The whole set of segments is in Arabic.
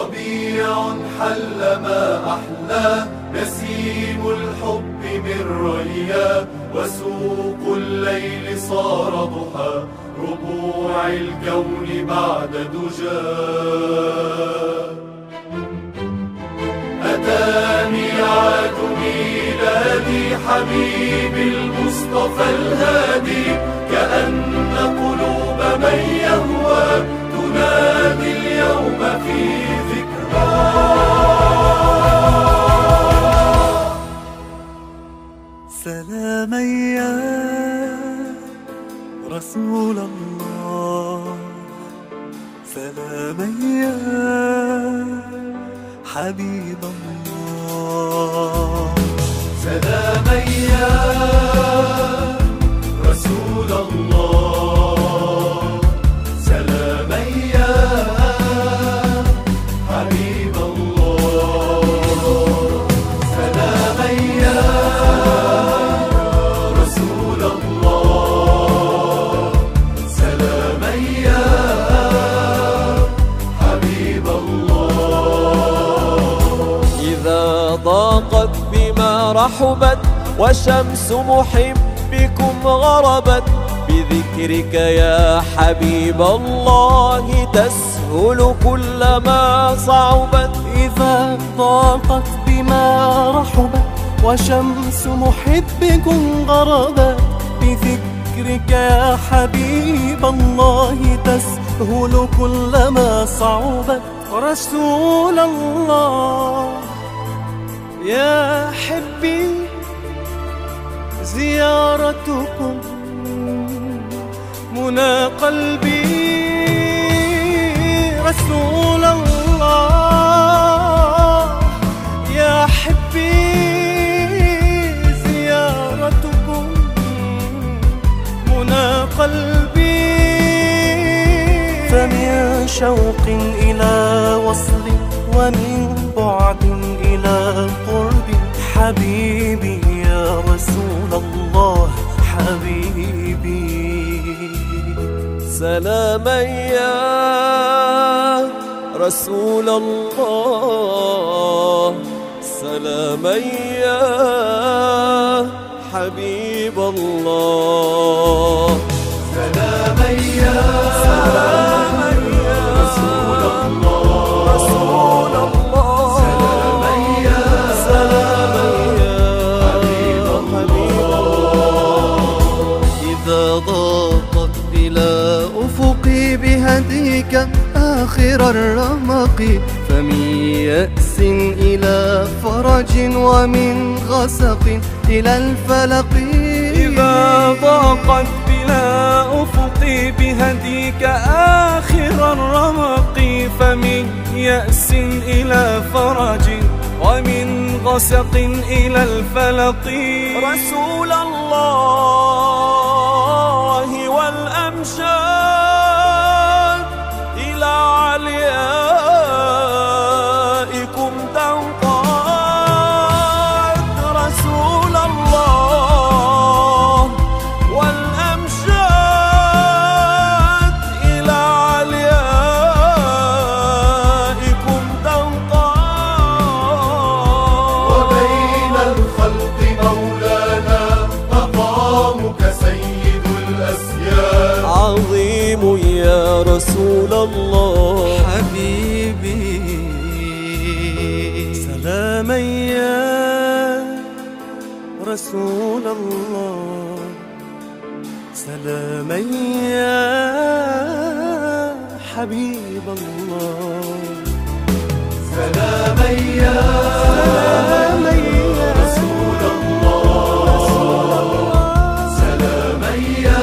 ربيع حل ما أحلى، نسيم الحب من ريا، وسوق الليل صار ضحى، ربوع الكون بعد دجى. أتى ميعاد ميلادي حبيبي المصطفى الهادي، كأن قلوب من يهوى تنادي اليوم في ذكراه. سلاما يا رسول الله، سلاما يا حبيب الله، سلاما يا رسول الله، سلاما يا حبيب الله، سلاما يا رسول الله، سلاما يا حبيب الله. إذا ضاقت بما رحبت وشمس محبكم غربت، بذكرك يا حبيب الله تسهل كلما صعبت. إذا ضاقت بما رحبت وشمس محبكم غربت، بذكرك يا حبيب الله تسهل كلما صعبت. رسول الله يا حبي زيارتكم منى قلبي. رسول الله يا حبي زيارتكم منى قلبي. فمن شوق إلى وصل ومن بعد إلى قرب، حبيبي يا رسول الله حبيبي. سلاما يا رسول الله، سلاما يا حبيب الله، سلاما يا رسول الله، رسول الله، سلاما يا حبيب الله. إذا ضاقت بلا أفقي بهديك آخر الرمق، فمن يأس إلى فرج ومن غسق إلى الفلق. إذا ضاقت بلا أفقي بهديك آخر الرمق، فمن يأس إلى فرج ومن غسق إلى الفلق. رسول الله والأمجاد إلى عليائكم تنقاد. رسول الله والأمجاد إلى عليائكم تنقاد. وبين الخلق مولانا مقامك سيد الأسياد. عظيم يا رسول الله حبيبي. سلاما يا رسول الله، سلاما يا حبيب الله، سلاما يا رسول الله، سلاما يا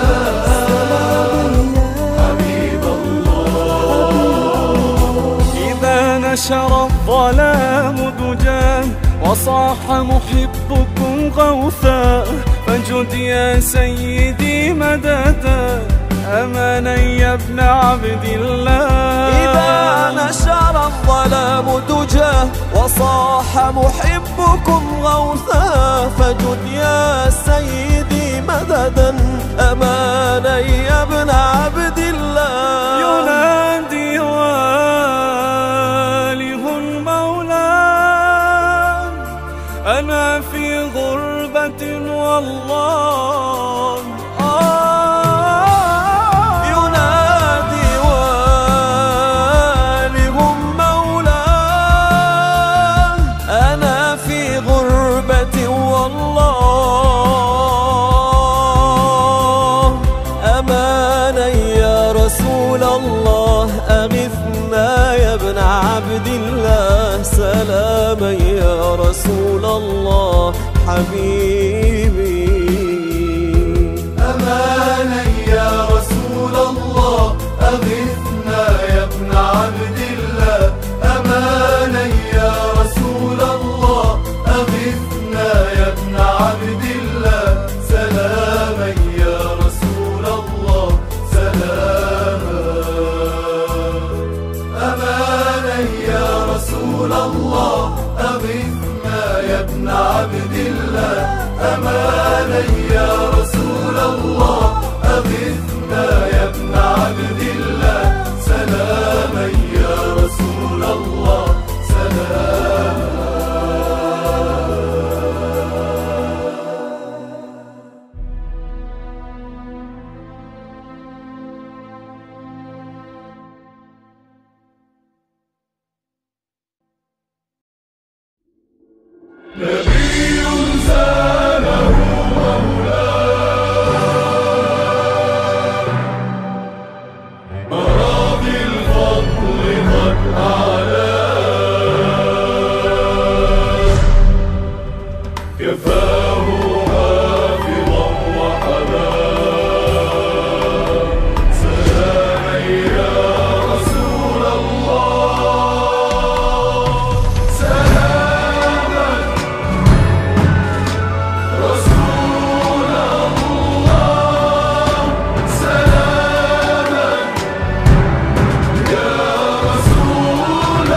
حبيب الله. إذا نشر الظلام دجاه وصاح محبكم غوثا، فجد يا سيدي مددا أمانا يا ابن عبد الله. إذا نشر الظلام دجاه وصاح محبكم غوثا، فجد يا سيدي مددا أمانا يا ابن عبد الله. ينادي واليه رسول الله أغثنا يا ابن عبد الله سلاما يا رسول الله حبيبي أمانا يا رسول الله أغثنا يا ابن عبد الله أمانا يا رسول الله أغثنا يا ابن عبد الله سلاما يا رسول الله سلاما أمانا يا رسول الله أغثنا يا ابن عبد الله أمانا يا رسول الله أغثنا يا ابن عبد الله سلاما يا رسول الله سلاما نبي زانه مولاه مراضي الفضل قد أعلاه كفاه حافظا وحماه سلاما يا رسول الله سلاما رسول الله سلاما يا رسول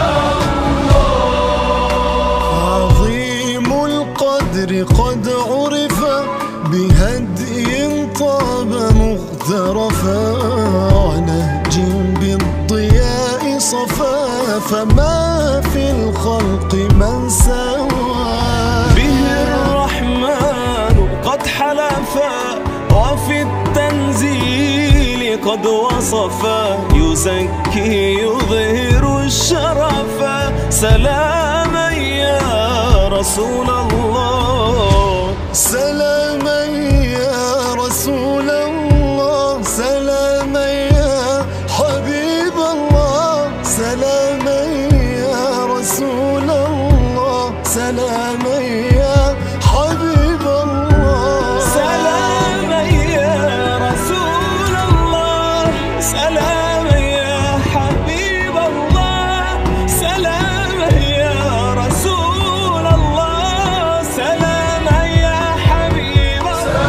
الله عظيم القدر قد عرف بهدي طاب مغترفا ونهج بالضياء صفا فما في الخلق من سوى به الرحمن قد حلفا وفي التنزيل قد وصفا يزكي يظهر الشرفا سلاما يا رسول الله سلاما يا رسول الله سلاما يا حبيب الله سلاما يا رسول الله سلاما يا حبيب الله سلاما يا رسول الله سلاما يا حبيب الله سلاما يا رسول الله سلاما يا حبيب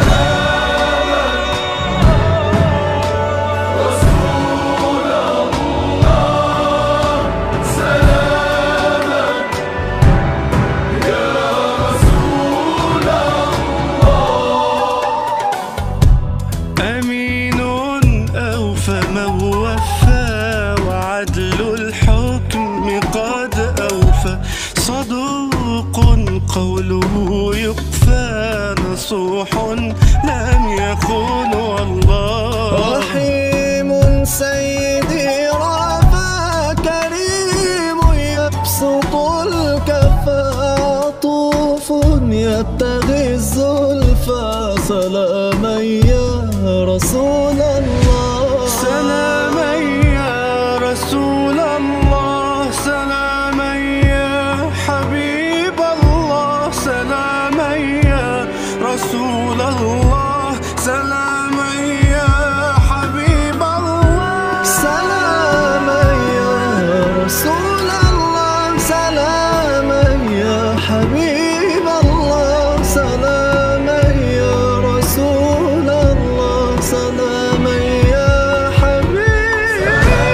أمين أوفى من وفى وعدل الحكم قد أوفى صدوق قوله يقفى نصوح لم يخون والله رحيم سيدي رافع كريم يبسط الكفا عطوف يبتغي الزلفى سلاما يا رسول الله سلاما يا رسول الله سلاما يا حبيب الله سلاما يا رسول الله سلاما يا حبيب الله سلاما يا رسول الله سلاما يا حبيب الله سلاما يا رسول الله سلاما يا حبيب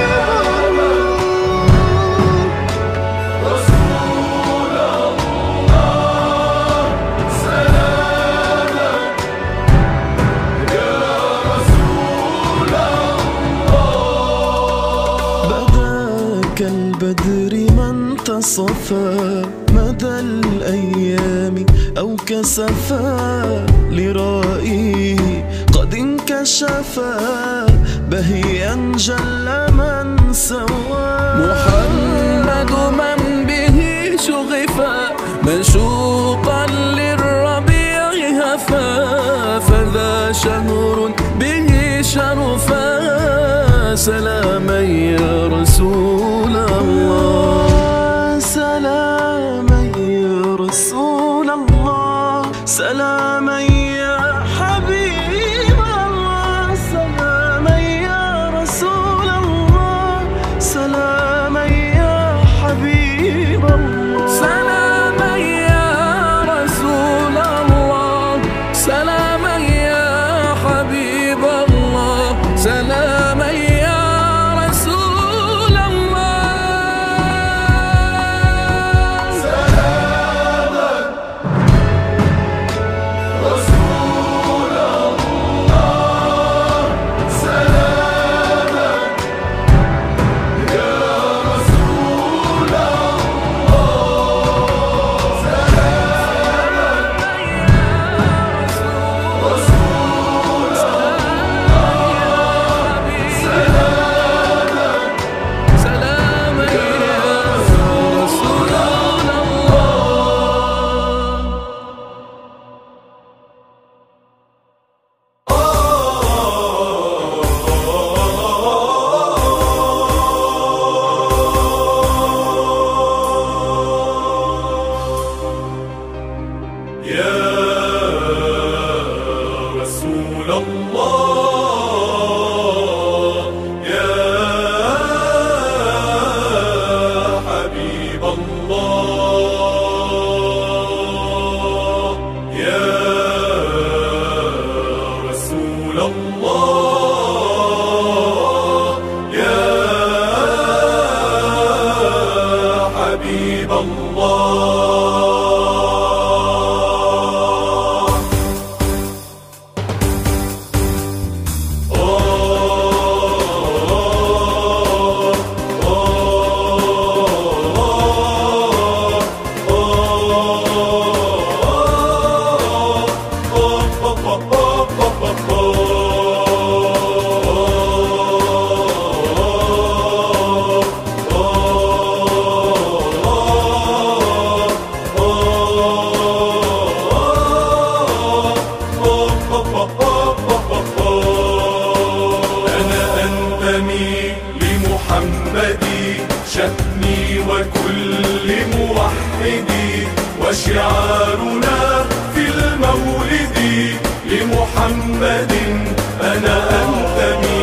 كالبدر من تصفى مدى الأيام أو كسفا لرائه قد انكشفا بهيا جل من سوى محمد من به شغفا منشوقا للربيع هفا فذا شهر به شرفا سلاما يا رسول الله، سلاما يا رسول الله، سلاما يا حبيب الله، سلاما يا رسول الله، سلاما يا حبيب الله، سلاما يا رسول الله، سلاما يا حبيب الله، سلاما يا رسول الله. سلاما رسول الله، سلاما يا رسول الله، سلاما رسول سلاما يا رسول الله. يا رسول الله، يا حبيب الله، يا رسول الله، يا حبيب الله. أنا أنتمي لمحمدي، شأني وكل موحدي، وشعارنا في المولد لمحمد. أنا أنتمي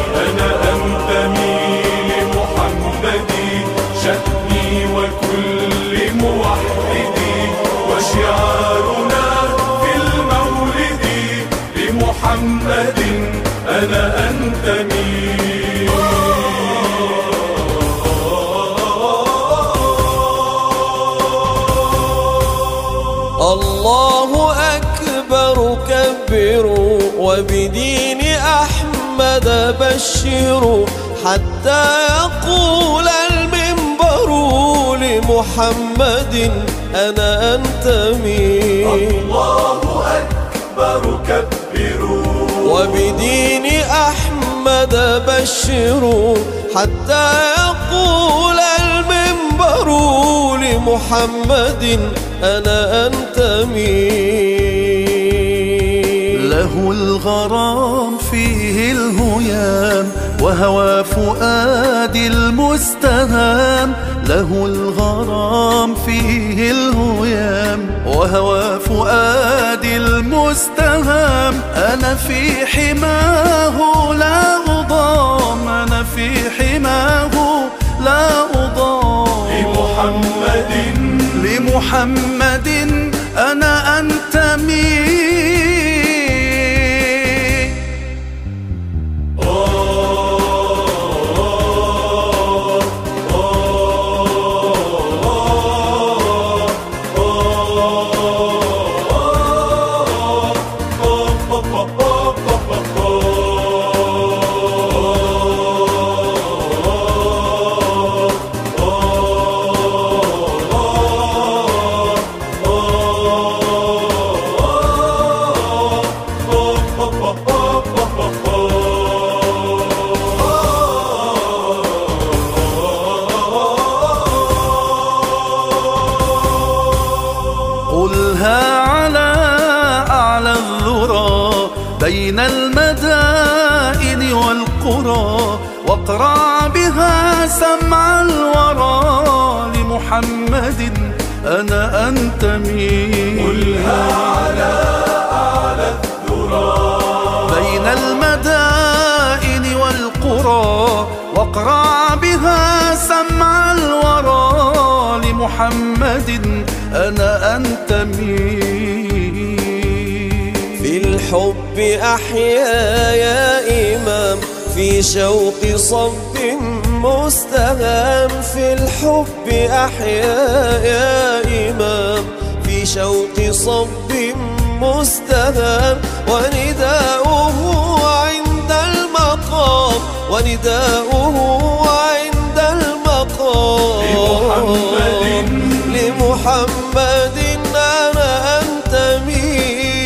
لمحمدي، شأني وكل موحدي، وشعارنا في المولد لمحمد. أنا أنتمي. الله أكبر كبروا، وبدين أحمد بشروا، حتى يقول المنبر لمحمد أنا أنتمي. الله أكبر كبروا، وبدين أحمد بشروا، حتى يقول المنبر لمحمد أنا أنتمي. له الغرام فيه الهيام، وهوى فؤادي المستهام، له الغرام فيه الهيام، وهوى فؤادي المستهام. أنا في حماه لا أضام، أنا في حماه لا أضام. لمحمد أنا أنتمي. والقرى واقرع بها سمع الورى لمحمد أنا أنتمي. قلها على أعلى الذرى بين المدائن والقرى واقرع بها سمع الورى لمحمد أنا أنتمي. في الحب أحيا يا إمام في شوق صب مستهام. في الحب أحيا يا إمام في شوق صب مستهام. ونداؤه عند المقام ونداؤه عند المقام لمحمد أنا أنتمي.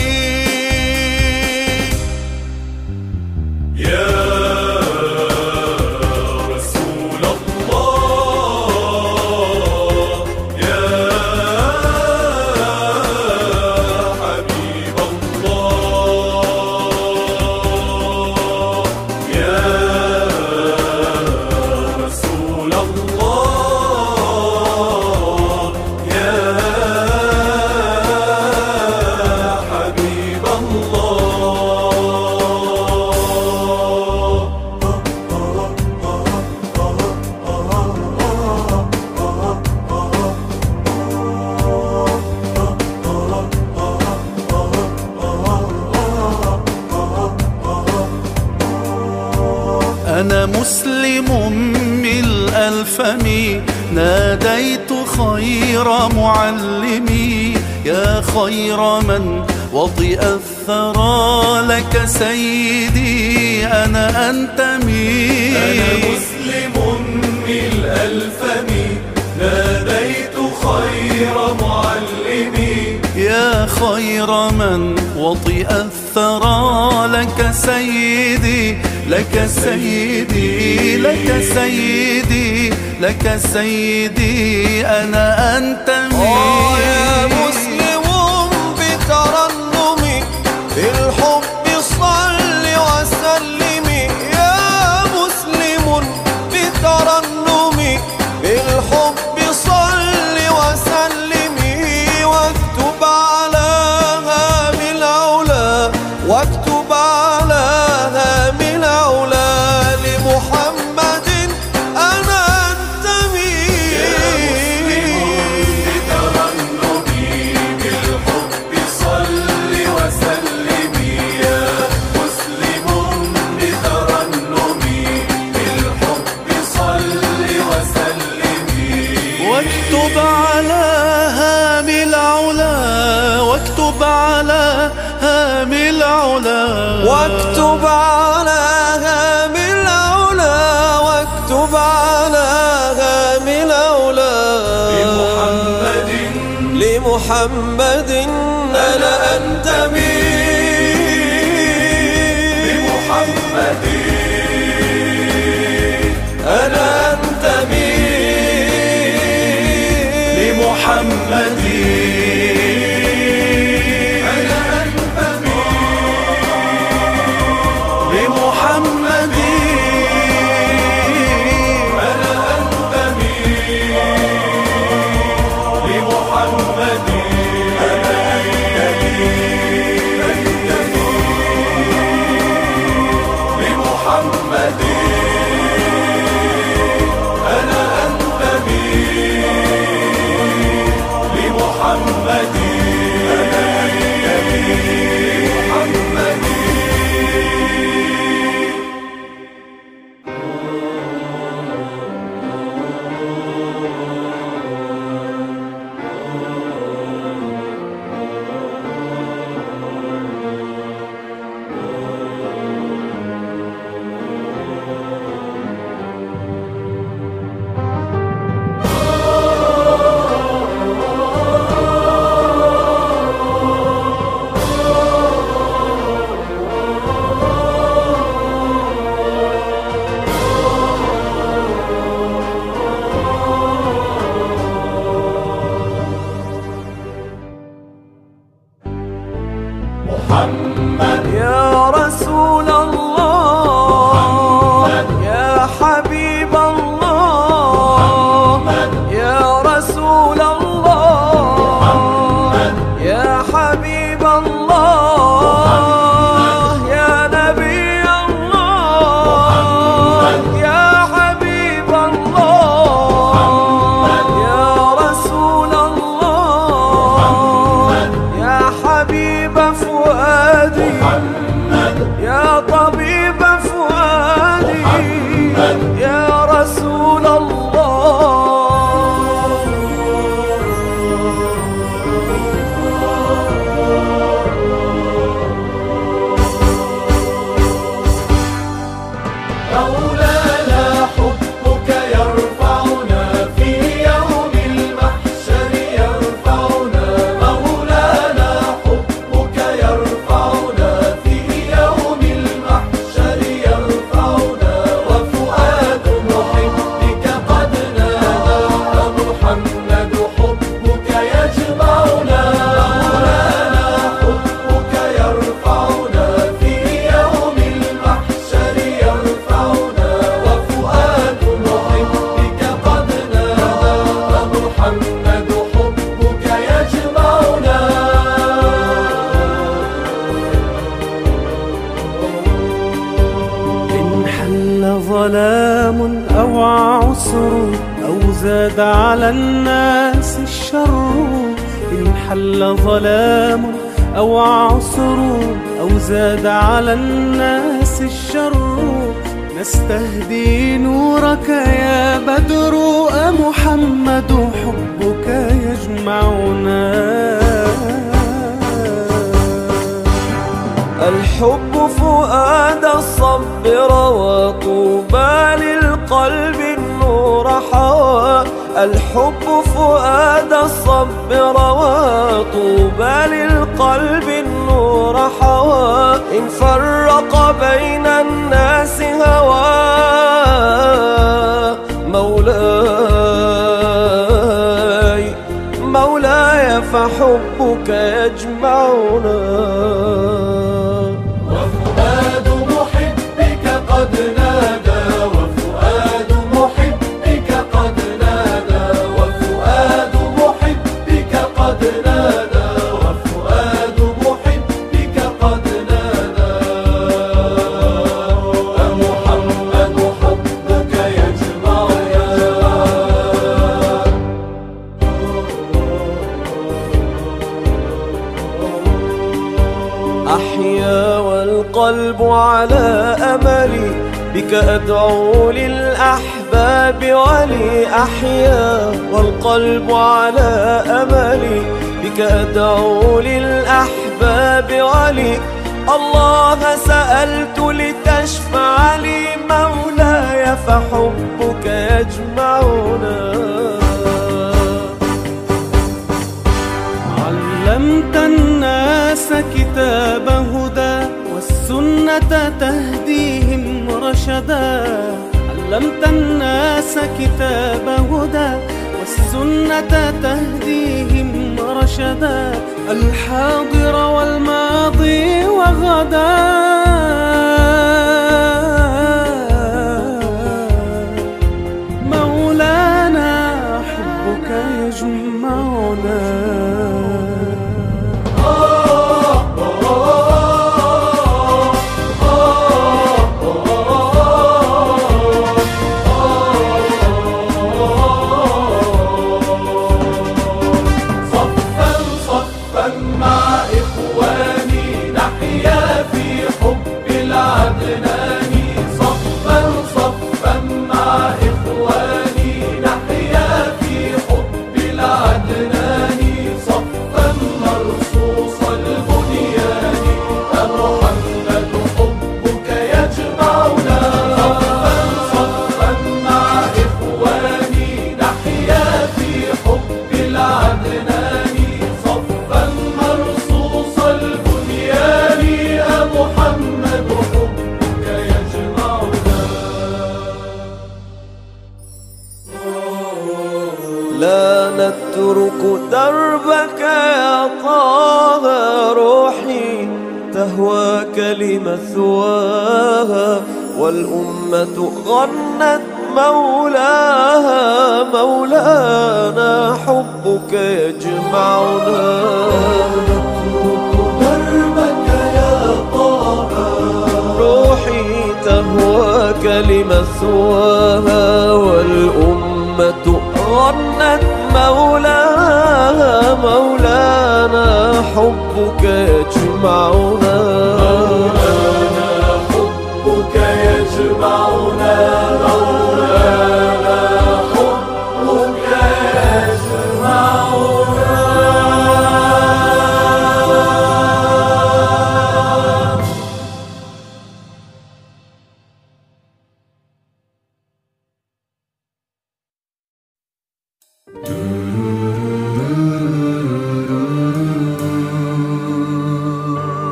أنا مسلم ملء الفم ناديت خير معلمي. يا خير من وطئ الثرى لك سيدي أنا أنتمي. أنا مسلم ملء الفم ناديت خير معلمي. يا خير من وطئ الثرى لك سيدي لك سيدي لك سيدي لك سيدي أنا أنتمي. يا مسلم بترنمي بالحب صل وسلمي. يا مسلم بترنمي بالحب صل وسلمي. واكتب على هام العلا واكتب على هام العلا لمحمد أنا أنتمي. بترنمي بالحب صل وسلمي. يا مسلم بترنمي بالحب صل وسلمي. واكتب على هام العلا واكتب على هام العلا واكتب على هام العلا واكتب على هام العلا لمحمد أنا أنتمي. لمحمد أنا أنتمي لمحمد مولانا حبك يرفعنا في يوم المحشر يرفعنا مولانا حبك يرفعنا في يوم المحشر يرفعنا وفؤاد محبك قد نادى محمد حبك يجمعنا مولانا حبك يرفعنا في يوم المحشر يرفعنا وفؤاد محبك قد نادى محمد حبك يجمعنا إن حل ظلام أو عسر أو زاد على الناس الشر إن حل ظلام أو عسر أو زاد على الناس الشر نستهدي نورك يا بدر أمحمد حبك يجمعنا الحب فؤاد الصبر وطوبى للقلب النور حوى الحب فؤاد الصبر وطوبى للقلب النور حوى إن فرق بين الناس هوى مولاي فحبك يجمعنا وفؤاد محبك قد نادى وفؤاد محبك قد نادى وفؤاد محبك قد نادى وفؤاد محبك قد نادى محمد حبك يجمعنا أحيا والقلب على أملي بك أدعو للأحباب ولي أحيا والقلب على أملي بك أدعو للأحباب ولي الله سألت لتشفع لي مولاي فحبك يجمعنا علمت الناس كتاب هدى والسنة تهديهم رشدا علمت الناس كتاب هدى والسنة تهديهم رشدا الحاضر والماضي وغدا مولانا حبك يجمعنا مع إخواني نحيا في حب العدناني صفا صفا مع إخواني نحيا في حب العدناني صفا مرصوص البنيان محمد حبك يجمعنا صفا صفا مع إخواني نحيا في حب العدناني صفا مرصوص البنيان محمد حبك يجمعنا لا نترك دربك يا طه روحي تهواك لمثواها والأمة غنت مولاها مولانا حبك يجمعنا دربك يا طه روحي تهواك لمثواها والأمة غنت مولاها مولانا حبك يجمعنا حبك يجمعنا مولانا حبك يجمعنا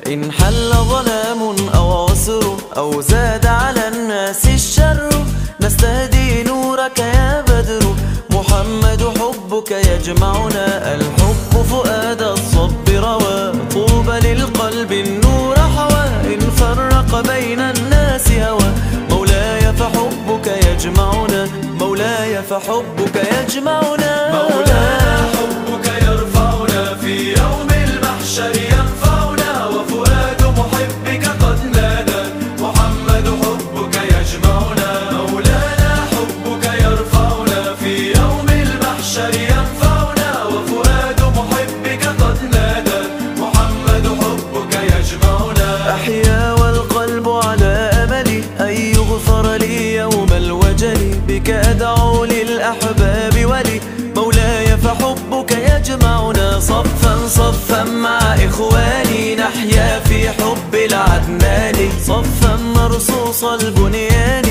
إن حل ظلام أو عسر أو زاد على الناس الشر نستهدي نورك يا بدر محمد حبك يجمعنا. الحب فؤاد الصب روى طوبى للقلب النور حوى إن فرق بين الناس هوى مولاي فحبك يجمعنا مولاي فحبك يجمعنا. مولانا حبك يرفعنا في يوم المحشر ينفعنا وفؤاد محبك قد نادى محمد حبك يجمعنا. مولانا حبك يرفعنا في يوم المحشر ينفعنا وفؤاد محبك قد نادى محمد حبك يجمعنا. أحيا والقلب على أملي أن يغفر لي يوم الوجل بك أدعو للأحباب ولي مولاي فحبك يجمعنا. صفا صفا مع إخواني نحيا في حب العدنان صفا مرصوص البنيان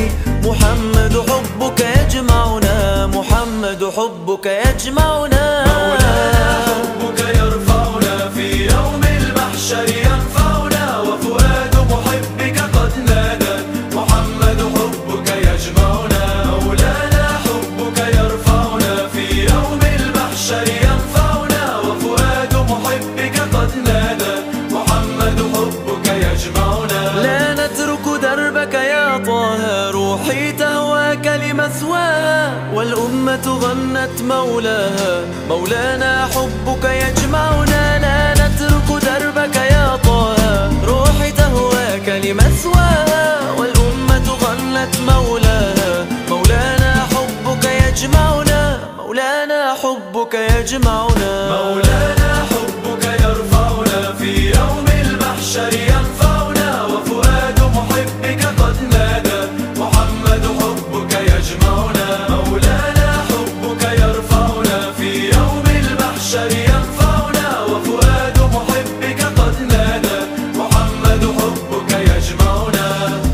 محمد حبك يجمعنا محمد حبك يجمعنا. مولانا حبك يرفعنا في يوم المحشر ينفعنا وفؤاد محبك قد نادى محمد حبك يجمعنا. مولانا حبك يرفعنا في يوم المحشر ينفعنا وفؤاد محبك قد نادى محمد حبك يجمعنا. لا نترك دربك يا طه روحي تهواك لمثواها والأمة غنت مولاها مولانا حبك يجمعنا. لا نترك دربك يا طه روحي تهواك لمثواها والأمة غنت مولاها مولانا حبك يجمعنا مولانا حبك يجمعنا. مولانا حبك يرفعنا في يوم المحشر ينفعنا وفؤاد محبك قد نادى محمد حبك يجمعنا. مولانا حبك يرفعنا في يوم المحشر ينفعنا وفؤاد محبك قد نادى محمد حبك يجمعنا.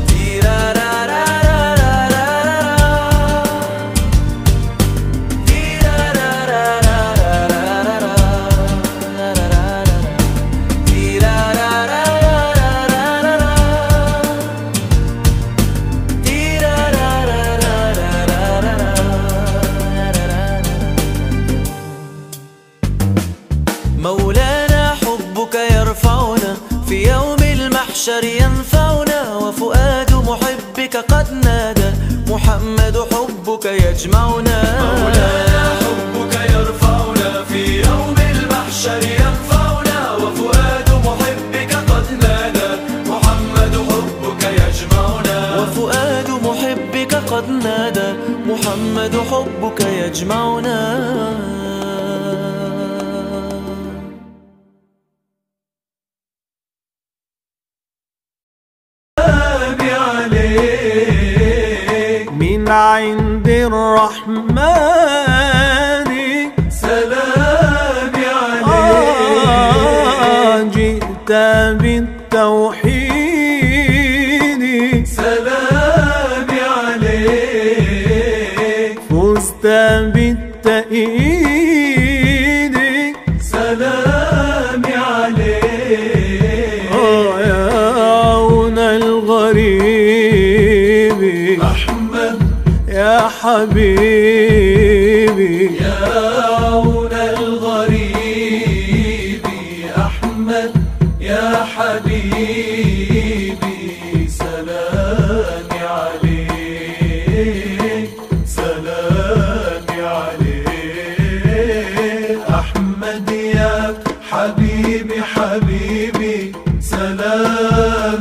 مولانا حبك يرفعنا في يوم المحشر ينفعنا وفؤاد محبك قد نادى محمد حبك يجمعنا. مولانا حبك يرفعنا في يوم المحشر ينفعنا وفؤاد محبك قد نادى محمد حبك يجمعنا. وفؤاد محبك قد نادى محمد حبك يجمعنا. من عند الرحمن سلام عليك جئت بالتوحيد سلام عليك فزت بالتأييد سلام عليك يا عون الغريب أحمد يا حبيبي يا عون الغريب أحمد يا حبيبي سلام عليك سلام عليك أحمد يا حبيبي حبيبي سلام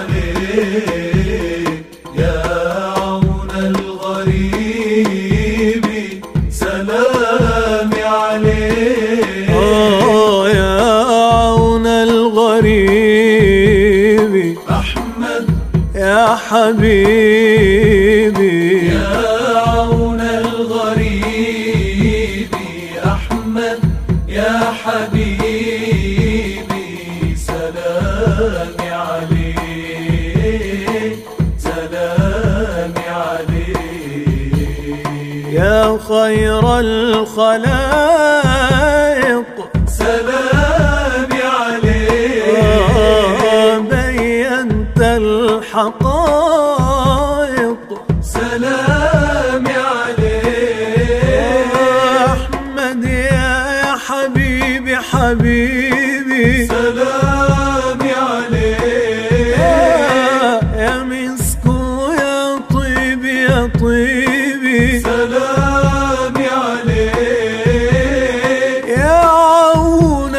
عليك يا عون الغريب سلام عليك يا عون الغريب أحمد يا حبيبي يا عون الغريب أحمد يا حبيبي سلام عليك سلام عليك يا خير الخلائق سلام عليك حبيبي سلامي عليك يا مسك ويا طيب يا طيبي سلامي عليك يا عون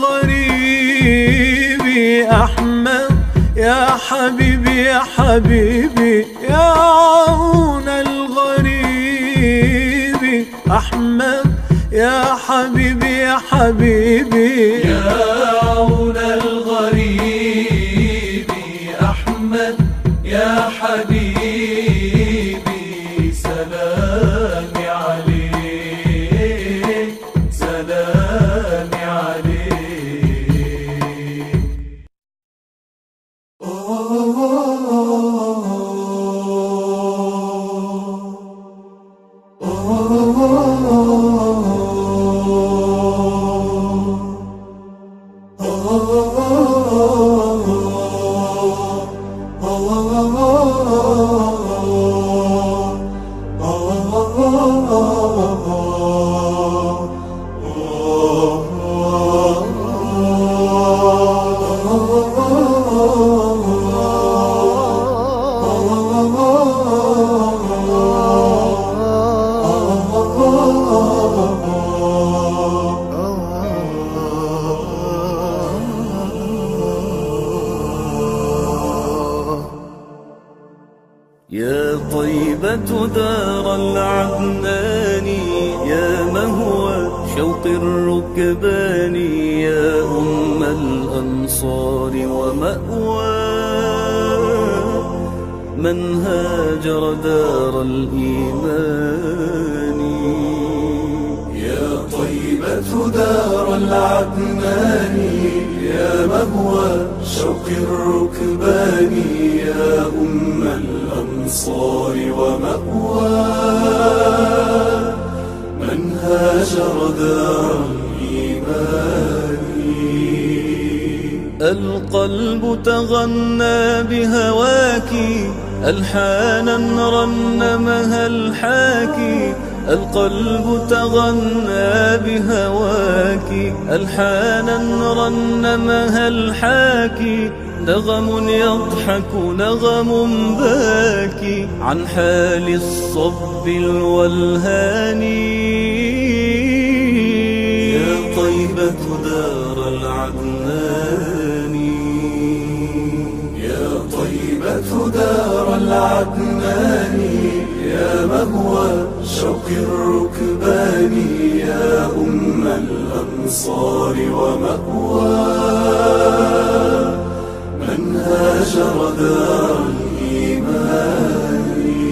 الغريب أحمد يا حبيبي يا حبيبي يا عون الغريب أحمد يا حبيبي يا حبيبي يا عون الغريب أحمد يا حبيبي سلامي عليك سلامي عليك يا طيبة دار العدنان يا مهوى شوق الركبان يا أم الأنصار ومأوى من هاجر دار الإيمان يا طيبة دار العدنان يا مهوى شوق الركبان يا أم الأنصار ومأوى من هاجر دار الإيمان القلب تغنى بهواك ألحانا رنمها الحاكي القلب تغنى بهواك ألحانا رنمها الحاكي نغم يضحك نغم باكي عن حال الصب الولهاني يا طيبة دار العدنان يا طيبة دار العدنان يا مهوى شوق الركبان يا أم الأنصار ومأوى من هاجر دار الإيمان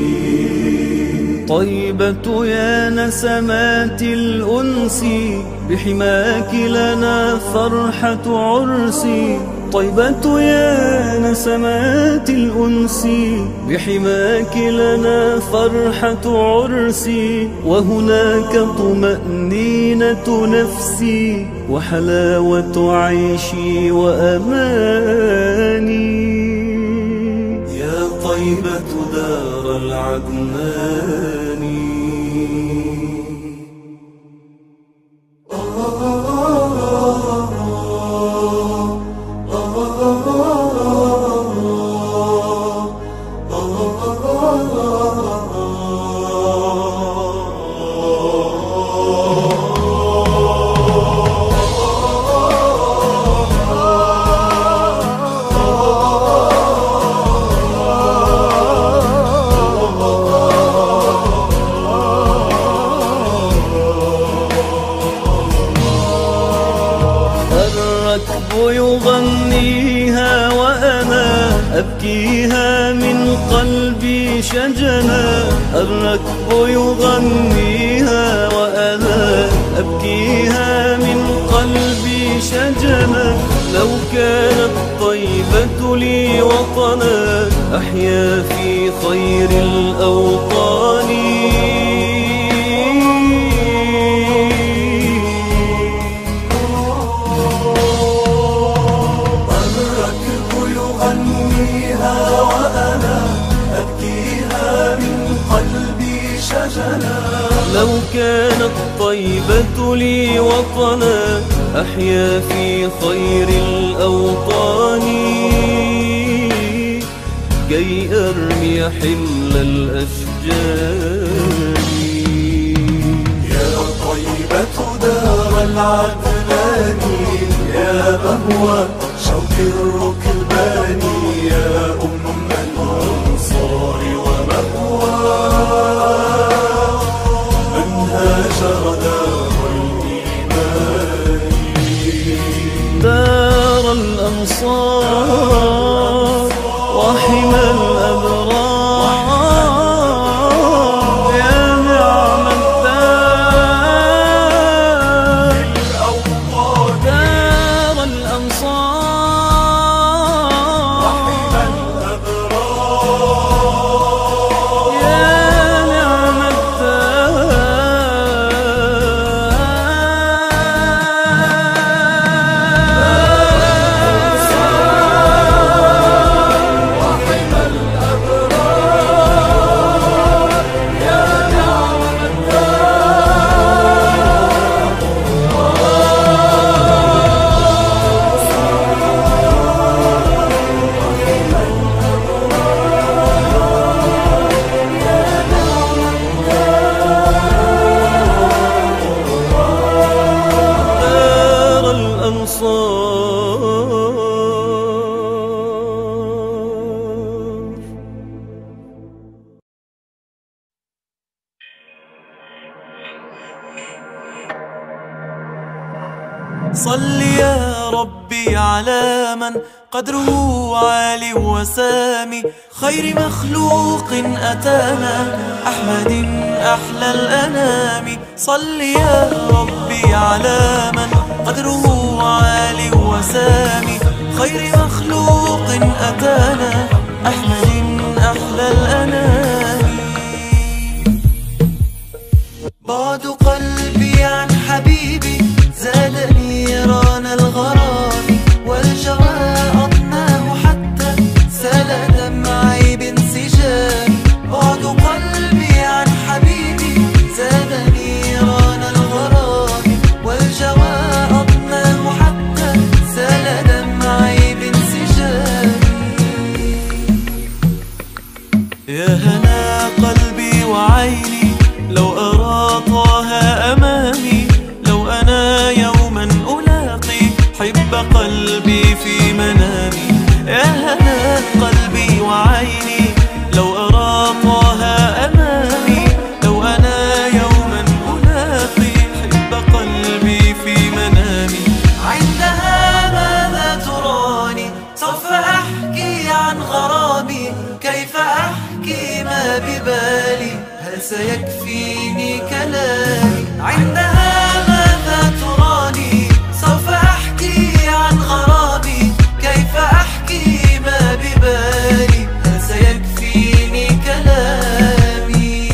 طيبة يا نسمات الأنس بحماك لنا فرحة عرسي طيبة يا نسمات الأنس بحماك لنا فرحة عرسي وهناك طمأنينة نفسي وحلاوة عيشي وأماني يا طيبة دار العدنان يغنيها وأنا أبكيها من قلبي شجنا الركب يغنيها وأنا أبكيها من قلبي شجنا لو كانت طيبة لي وطنا أحيا في خير الأوطان وأنا أبكيها من قلبي شجنا لو كانت طيبة لي وطنا أحيا في خير الأوطان كي أرمي حمل الأشجار. يا طيبة دار العدنان يا مهوى شوق الركبان يا أم الأنصار ومهوى من هاجر دار الإيمان. دار الأنصار وحمى الأبرار يا نعم الدار. دار الأنصار وحمى الأبرار يا نعم صل يا ربي على من قدره عالي وسامي خير مخلوق أتانا أحمد أحلى الأنام. صل يا ربي على من قدره عالي وسامي خير مخلوق أتانا أحمد أحلى الأنام. بعد قلبي عن حبيبي زاد نيران الغرام والجوى أضناه حتى سال دمعي بانسجام. بعد قلبي عن حبيبي زاد نيران الغرام والجوى أضناه حتى سال دمعي بانسجام. يا هنا قلبي وعيني لو أرى طه أمامي لو أنا يوما ألاقي حب قلبي في منامي. يا هنا قلبي وعيني لو أرى طه أمامي لو أنا يوما ألاقي حب قلبي في منامي. عندها ماذا تراني سوف أحكي عن غرامي كيف أحكي ما ببالي هل سيكفيني كلامي. عندها ماذا تراني سوف أحكي عن غرامي كيف أحكي ما ببالي هل سيكفيني كلامي.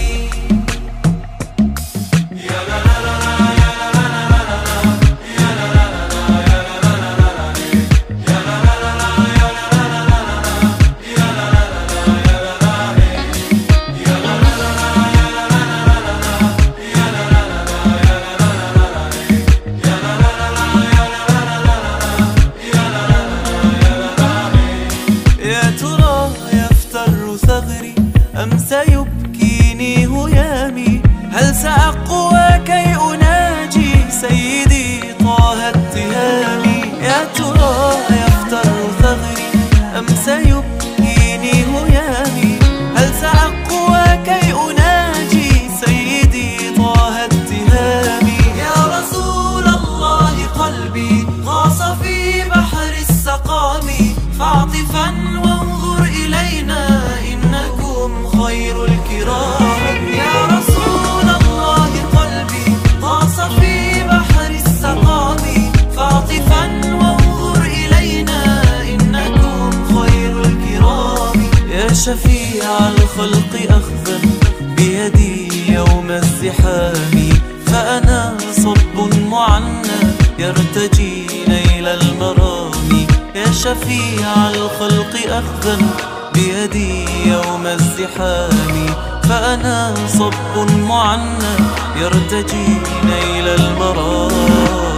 أم سيبكيني هيامي هل سأقوى كي أناجي سيدي طه اتهامي. يا ترى يفتر ثغري أم سيبكيني هيامي هل سأقوى كي أناجي سيدي طه اتهامي. يا رسول الله قلبي غاص في بحر السقام فاعطفا وانظر إلينا خير الكرام. يا رسول الله قلبي غاص في بحر السقام فاعطفا وانظر إلينا إنكم خير الكرام. يا شفيع الخلق أخذا بيدي يوم الزحام فأنا صب معنى يرتجي نيل المرام. يا شفيع الخلق أخذا بيدي يوم الزحام، فأنا صب معنى يرتجي نيل المرام.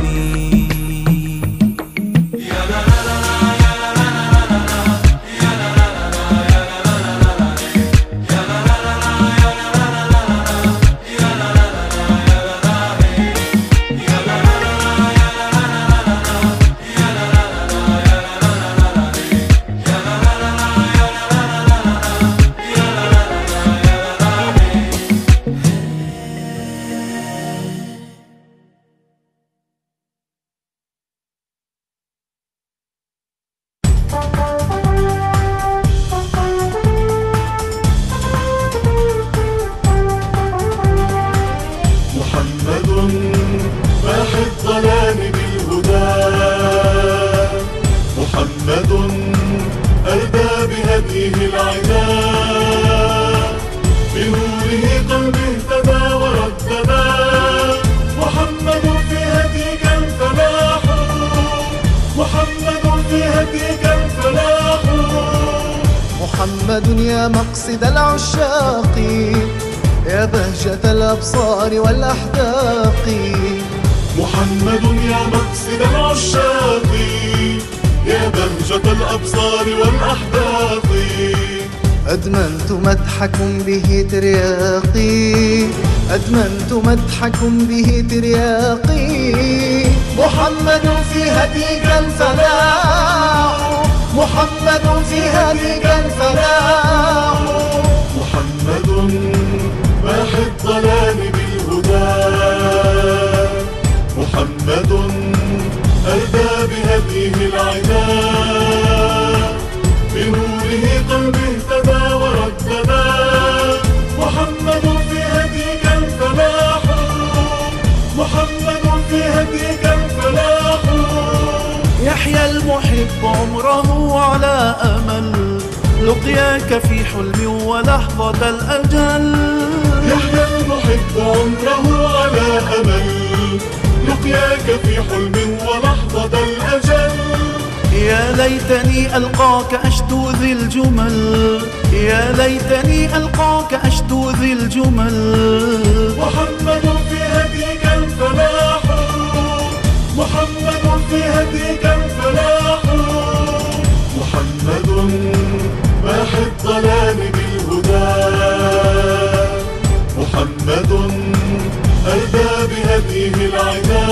محمد يا مقصد العشاق، يا بهجة الأبصار والأحداق. محمد يا مقصد العشاق، يا بهجة الأبصار والأحداق. أدمنت مدحكم به ترياقي، أدمنت مدحكم به ترياقي. محمد في هديك الفلاح، محمد في هديك الفلاح. محمد ماحي الضلال بالهدى، محمد أهدى بهديه العدا. بنوره قلبي اهتدى ورددا، محمد في هديك الفلاح، محمد في هديك الفلاح. يحيى المحب عمره على أمل، لقياك في حلم ولحظة الأجل. يحيى المحب عمره على أمل، لقياك في حلم ولحظة الأجل. يا ليتني ألقاك أشدو ذي الجمل، يا ليتني ألقاك أشدو ذي الجمل. محمد في هديك الفلاح، محمد في هديك الفلاح. محمد ماحي الضلال بالهدى، محمد أهدى بهديه العدا.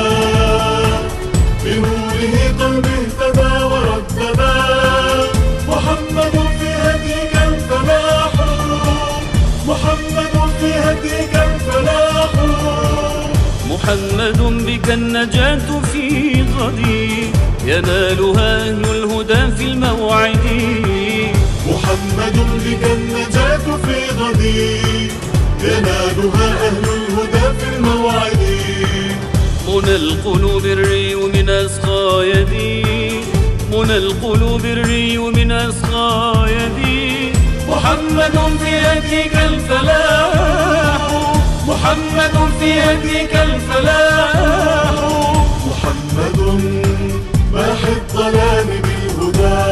بنوره قلبي اهتدى ورددا، محمد في هديك الفلاح، محمد في هديك الفلاح. محمد بك النجاة في غدي، ينالها أهل الهدى في الموعد. محمد بك النجاة في غدي، ينالها أهل الهدى في الموعد. منى القلوب الري من أسقى يدي، منى القلوب الري من أسقى يدي. محمد في يديك الفلاح، محمد في يديك الفلاح. محمد ماحي الضلال بالهدى،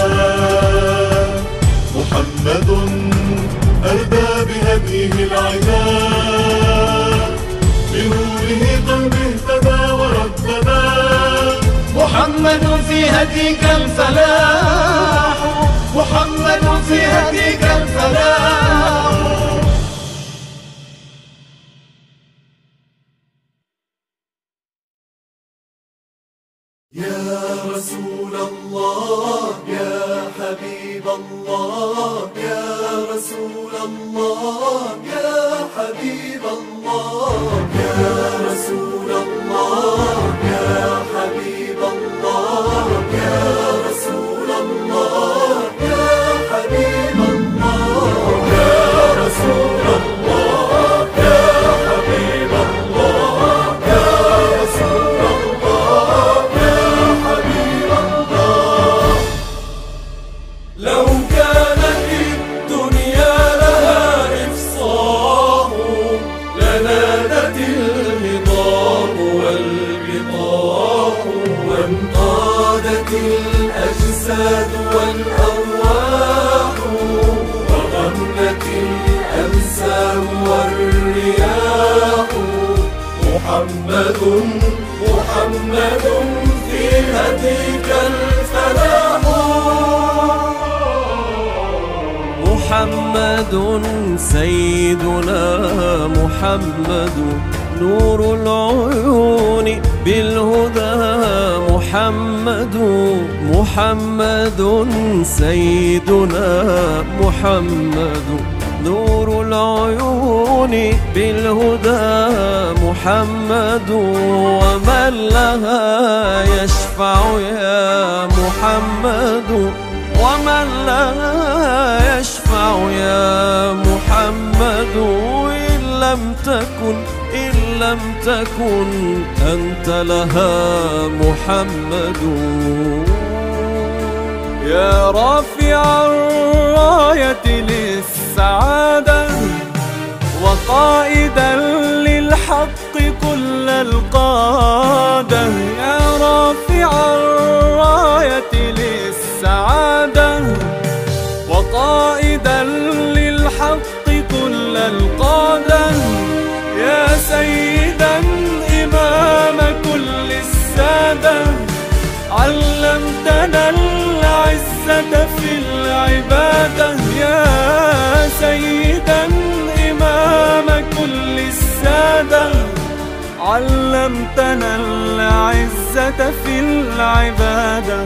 محمد أهدى بهديه العدا. بنوره قلبي اهتدى ورددا، محمد في هديك الفلاح، محمد في هديك الفلاح. يا رسول الله يا حبيب الله، يا رسول الله يا حبيب الله، يا رسول الله يا حبيب الله، يا رسول الله يا حبيب الله، يا رسول الله يا حبيب الله، يا رسول الله يا حبيب الله. لو كانت الدنيا لها إفصاح، لنادت الهضاب محمد في هديك الفلاح. محمد سيدنا محمد نور العيون بالهدى. محمد سيدنا محمد نور العيون بالهدى. محمد ومن لها يشفع يا محمد، ومن لها يشفع يا محمد. إن لم تكن أنت لها محمد. يا رافع الراية للسعادة وقائدا للحق كل القادة. يا رافع الراية للسعادة وقائدا للحق كل القادة. يا سيدا إمام كل السادة علمتنا العزة في العبادة. يا سيدا إمام كل السادة علمتنا العزة في العبادة.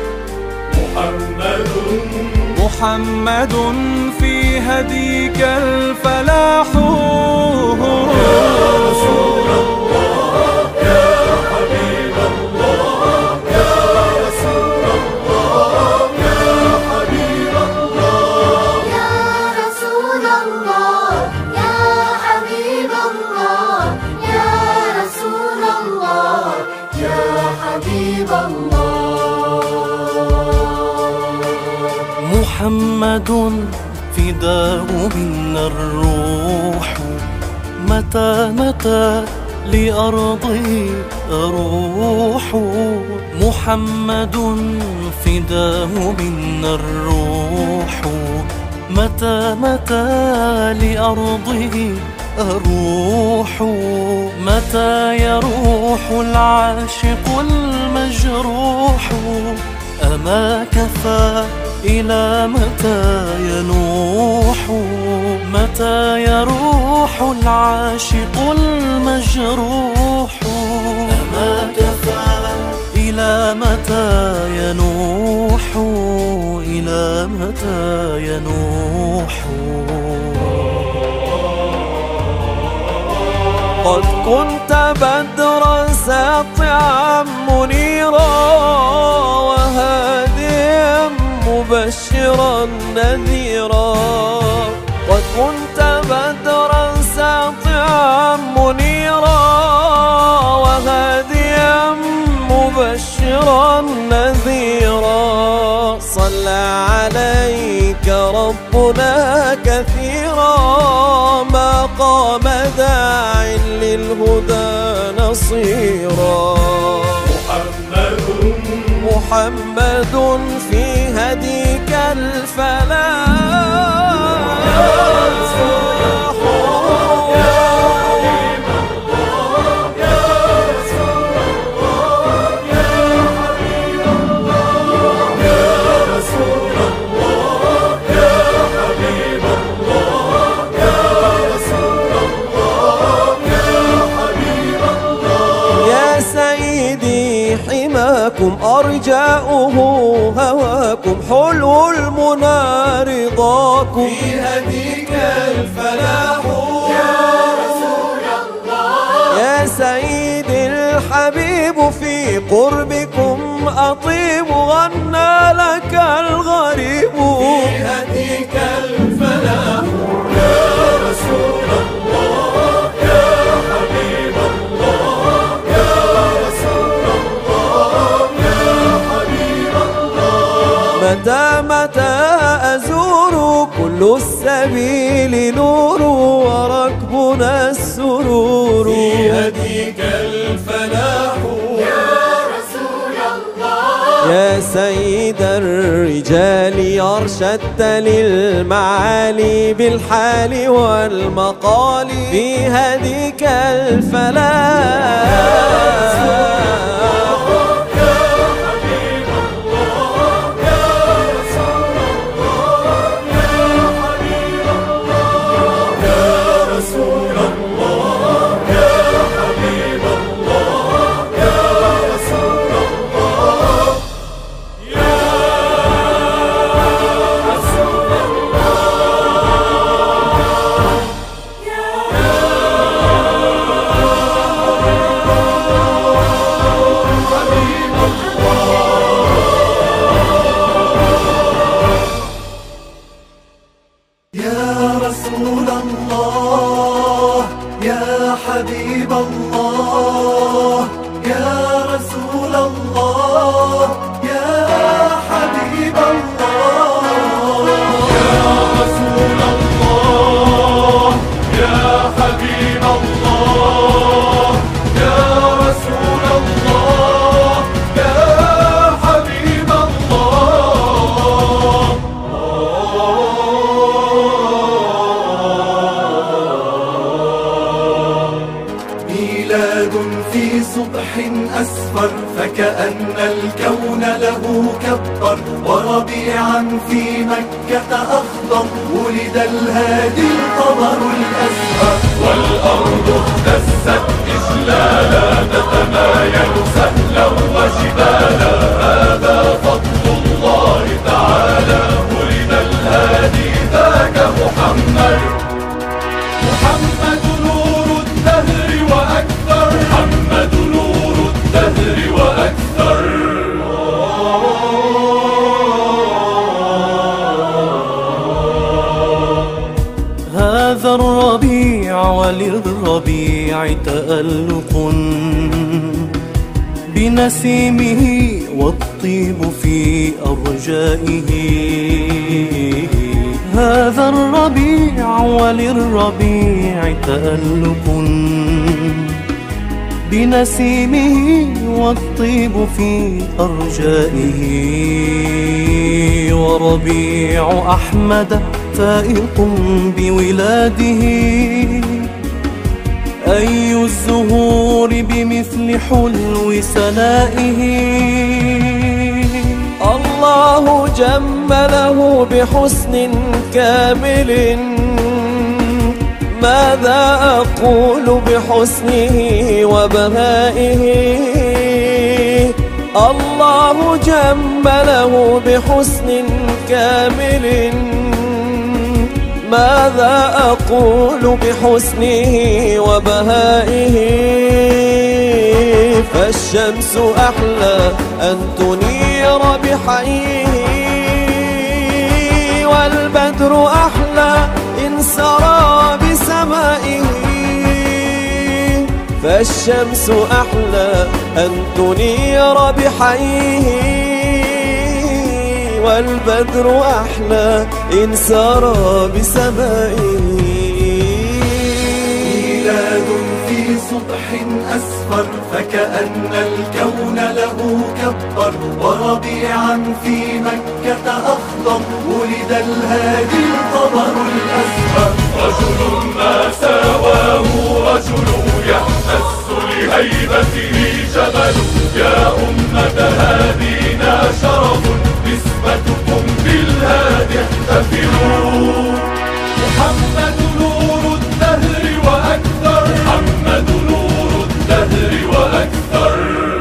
محمد في هديك الفلاح. يا رسول الله يا حبيب الله يا رسول الله يا حبيب الله. يا رسول الله يا حبيب الله يا رسول الله يا حبيب الله. محمد فداه منا الروح، متى لأرضه أروح. محمد فداه منا الروح، متى لأرضه أروح. متى يروح العاشق المجروح، أما كفى إلى متى ينوح. متى يروح العاشق المجروح، أما كفى إلى متى ينوح. إلى متى ينوح. قد كنت بدرا ساطعا منيرا وهاديا مبشرا نذيرا. قد كنت بدرا ساطعا منيرا وهاديا مبشرا نذيرا. صلى عليك ربنا كثيرا ما قام داع للهدى نصيرا. محمد في هديك الفلاح. يا رسول الله يا حبيب الله يا رسول الله يا حبيب الله. يا رسول الله يا حبيب الله يا رسول الله يا حبيب الله. يا سيدي حماكم أرجاؤه هواكم، حلو المنى رضاكم. في هديك الفلاح يا رسول الله. يا سيدي الحبيب في قربكم أطيب، غنى لك الغريب. في هديك الفلاح يا رسول الله يا حبيب الله يا رسول الله يا حبيب الله. متى أزور كل السبيل نور وركبنا السرور. في هديك الفلاح يا رسول الله يا سيد الرجال أرشدت للمعالي بالحال والمقال في هديك الفلاح. حبيب الله يا رسول الله يا حبيب الله يا رسول الله يا حبيب الله يا رسول الله يا حبيب الله. ميلاد في صبح أسفر فكأن الكون له كبر، وربيعا في مكة أخضر ولد الهادي القمر الأزهر. والأرض اهتزت إجلالا تتمايل سهلا وجبالا، هذا فضل الله تعالى ولد الهادي ذاك محمد. محمد نور الدهر وأكثر، محمد نور الدهر وأكثر. هذا الربيع وللربيع تألق بنسيمه والطيب في أرجائه. هذا الربيع وللربيع تألق بنسيمه والطيب في أرجائه. وربيع أحمد فائق بولاده، أي الزهور بمثل حلو سنائه. الله جمله بحسن كامل، ماذا أقول بحسنه وبهائه. الله جمله بحسن كامل، ماذا أقول بحسنه وبهائه. فالشمس أحلى أن تنير بحيه، والبدر أحلى إن سرى بسمائه. فالشمس أحلى أن تنير بحيه، والبدر أحلى إن سرى بسمائه. ميلاد في صبح أسفر فكأن الكون له كبر، وربيعا في مكة أخضر ولد الهادي القمر الأزهر. رجل ما ساواه رجل يحتس لهيبته جبل، يا أمة هادينا شرف نسبتكم بالهادي احتفلوا. محمد نور الدهر وأكثر، محمد نور الدهر وأكثر.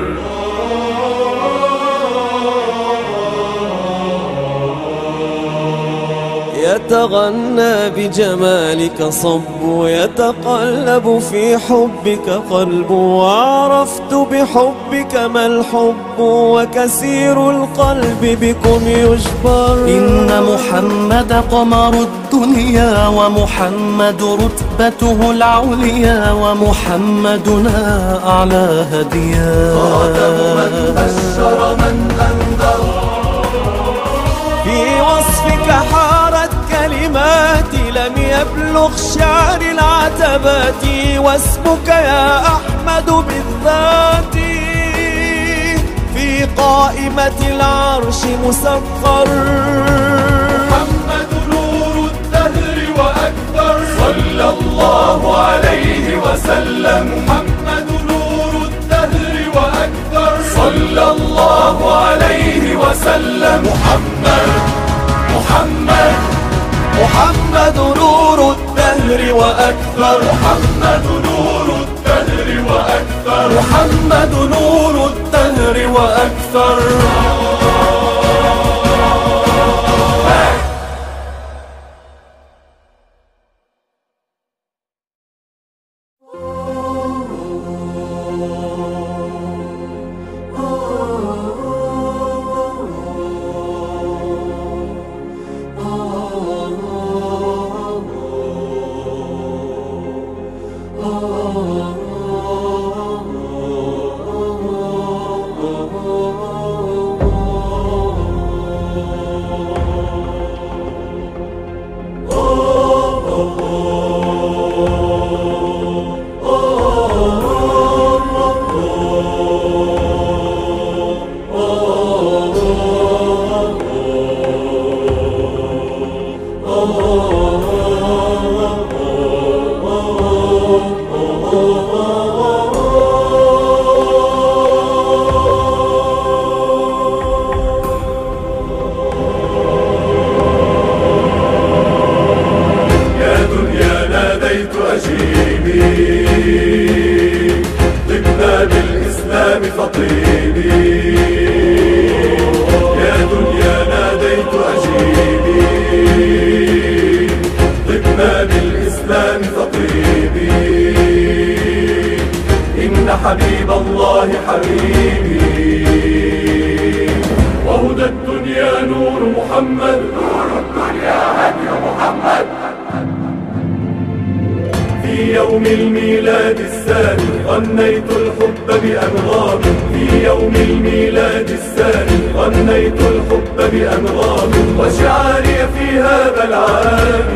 يتغنى بجمالك صب، يتقلب في حبك قلب. وعرفت بحبك ما الحب، وكثير القلب بكم يجبر. إن محمد قمر الدنيا، ومحمد رتبته العليا، ومحمدنا أعلى هديا. خاتم من بشر من أنذر، في وصفك حارت كلماتي، لم يبلغ شعر العتبات. واسمك يا أحمد بالذات في في قائمة العرش مسخر. محمد نور الدهر وأكثر، صلى الله عليه وسلم. محمد نور الدهر وأكثر، صلى الله عليه وسلم. محمد محمد محمد نور الدهر وأكثر، محمد نور الدهر وأكثر، محمد نور الدهر وأكثر. حبيب الله حبيبي، وهدى الدنيا نور محمد، نور الدنيا هدي محمد. في يوم الميلاد الثاني غنيت الحب بأنغام، في يوم الميلاد الثاني غنيت الحب بأنغام، وشعاري في هذا العام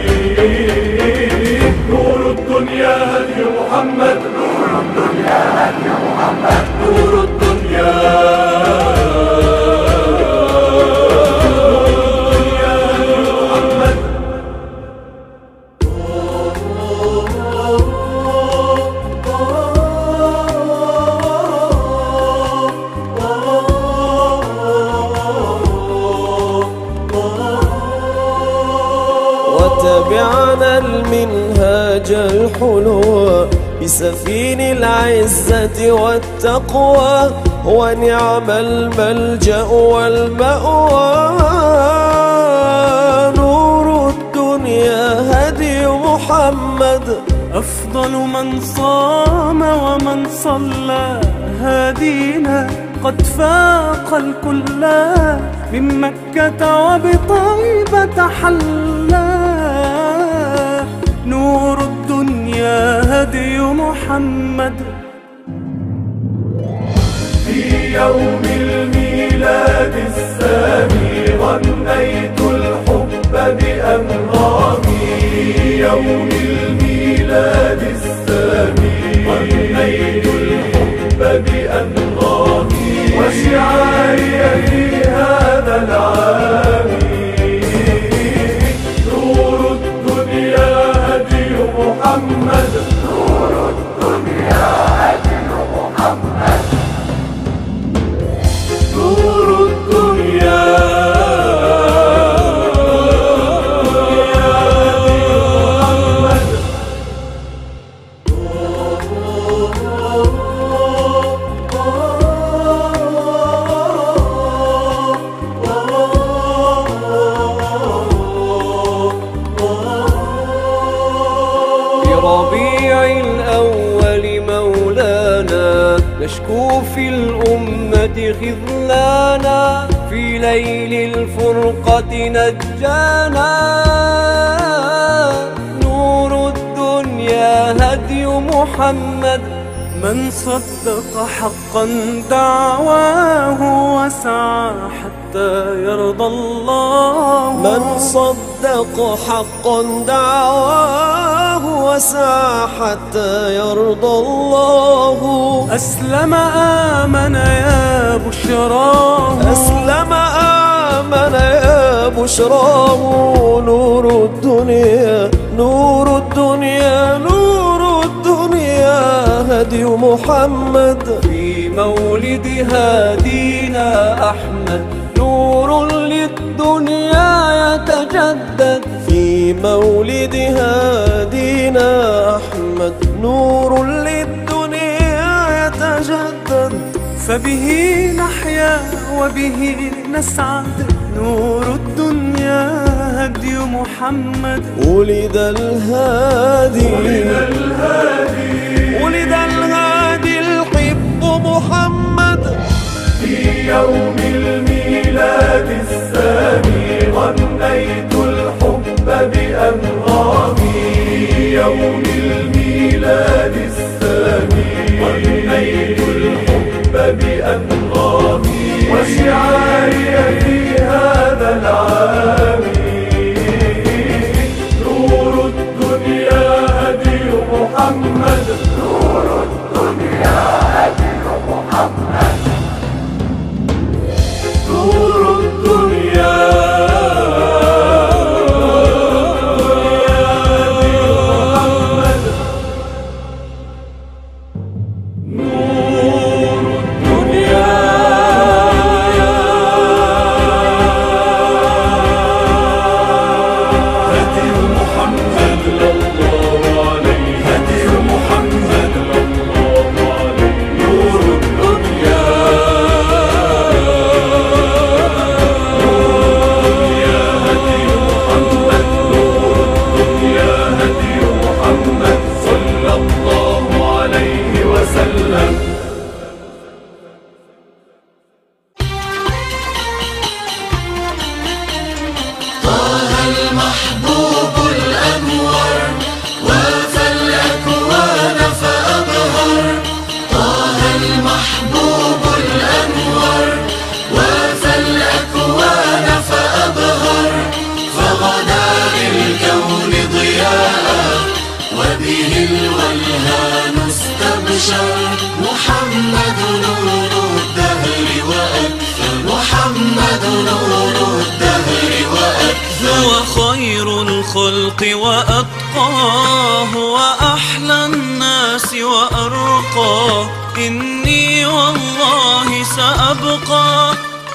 نور الدنيا هدي محمد، نور الدنيا هدي محمد، نور الدنيا. وتبعنا المنهاج الحلو بسفين العزة والتقوى، ونعم الملجأ والمأوى. نور الدنيا هدي محمد، أفضل من صام ومن صلى، هادينا قد فاق الكل، من مكة وبطيبة حلّا. نور الدنيا هدي محمد. في يوم الميلاد السامي غنيت الحب بأنغامي، يوم الميلاد السامي غنيت الحب بأنغامي، وشعاري في هذا العام نور الدنيا هدي محمد، نور الدنيا هدي محمد، نور الدنيا. ربيع الأول مولانا، نشكو في الأمة خذلانا، في ليل الفرقة نجانا. نور الدنيا هدي محمد، من صدق حقا دعواه وسعى حتى يرضى الله. من صدق حقا دعواه وسعى حتى يرضى الله. أسلم آمن يا بشراه، أسلم آمن يا بشراه. نور الدنيا نور الدنيا نور الدنيا هدي محمد. في مولد هادينا أحمد نور للدنيا يتجدد. في مولد هادينا أحمد نور للدنيا يتجدد. فبه نحيا وبه نسعد، نور الدنيا هدي محمد. ولد الهادي ولد الهادي الحب محمد. في يوم الميلاد السامي غنيت الحب بأنغامي. يوم الميلاد السامي غنيت الحب بأنغامي. وشعاري في هذا العام نور الدنيا هدي محمد. نور الدنيا هدي محمد. نور الدنيا محمد نور الدهر وأكثر. محمد نور الدهر وأكثر. هو خير الخلق وأتقاه وأحلى الناس وأرقاه. إني والله سأبقى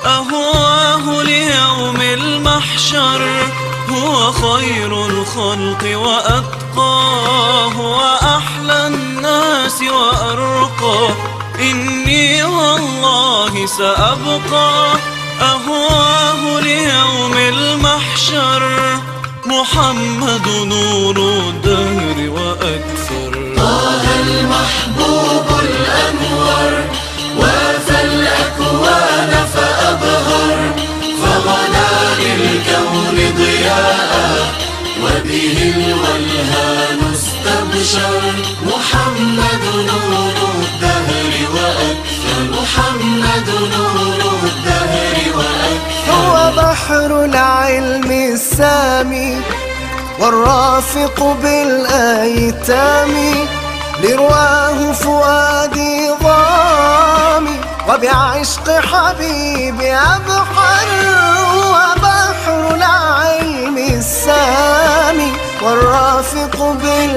أهواه ليوم المحشر. هو خير الخلق وأتقاه وأحلى الناس وأرقاه. إني والله سأبقى أهواه ليوم المحشر. محمد نور الدهر وأكثر. طه المحبوب الأنور وافى الأكوان فأبهر. فغدا للكون ضياء وبه الولهان استبشر. محمد نور الدهر وأكثر. محمد نور الدهر وأكثر. هو بحر العلم السامي والرافق بالأيتام. لرواه فؤادي ضامي وبعشق حبيبي أبحر. هو بحر العلم السامي والرافق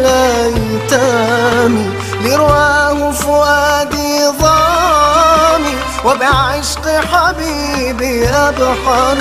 بالأيتام. لرواه فؤادي ضامي وبعشق حبيبي أبحر.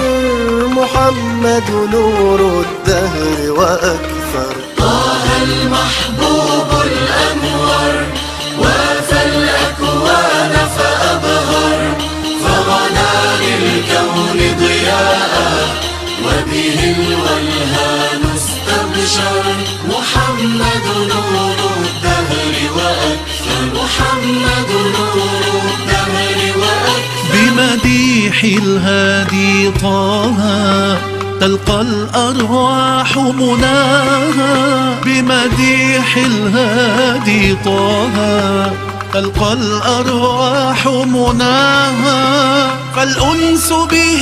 محمد نور الدهر وأكثر. طه المحبوب الأنور وافى الأكوان فأبهر. فغدا للكون ضياء وبه الولهان استبشر. محمد نور الدهر وأكثر. محمد نور الدهر وأكثر. بمديح الهادي طه تلقى الأرواح مناها. بمديح الهادي طه تلقى الأرواح مناها. فالأنس به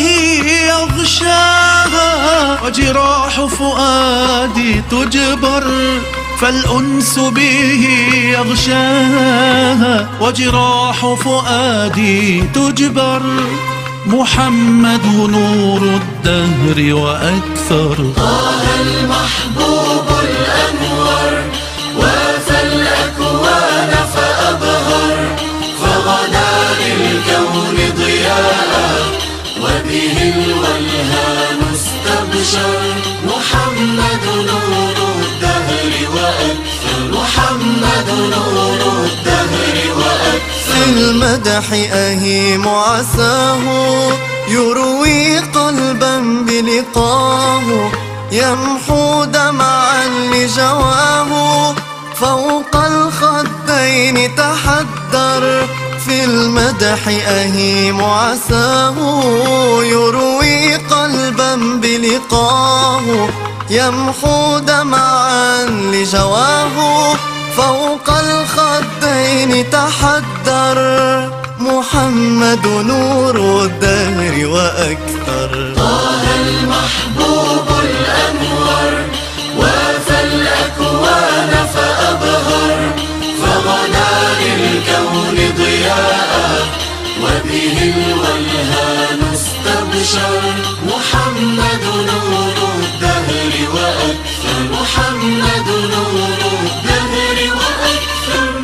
يغشاها وجراح فؤادي تجبر. فالأنس به يغشاها وجراح فؤادي تجبر. محمد نور الدهر وأكثر. طه المحبوب الأنور وافى الأكوان فأبهر، فغدا للكون ضياء وبه الولهان استبشر. محمد نور الدهر وأكثر، محمد نور الدهر وأكثر. في المدح أهيم عساه يروي قلبا بلقاه، يمحو دمعا لجواه فوق الخدين تحدر. في المدح أهيم عساه يروي قلبا بلقاه، يمحو دمعا لجواه فوق الخدين تحدر. محمد نور الدهر وأكثر. طه المحبوب الأنور وافى الأكوان فأبهر، فغدا للكون ضياء وبه الولهان استبشر. محمد نور الدهر وأكثر، محمد نور الدهر وأكثر.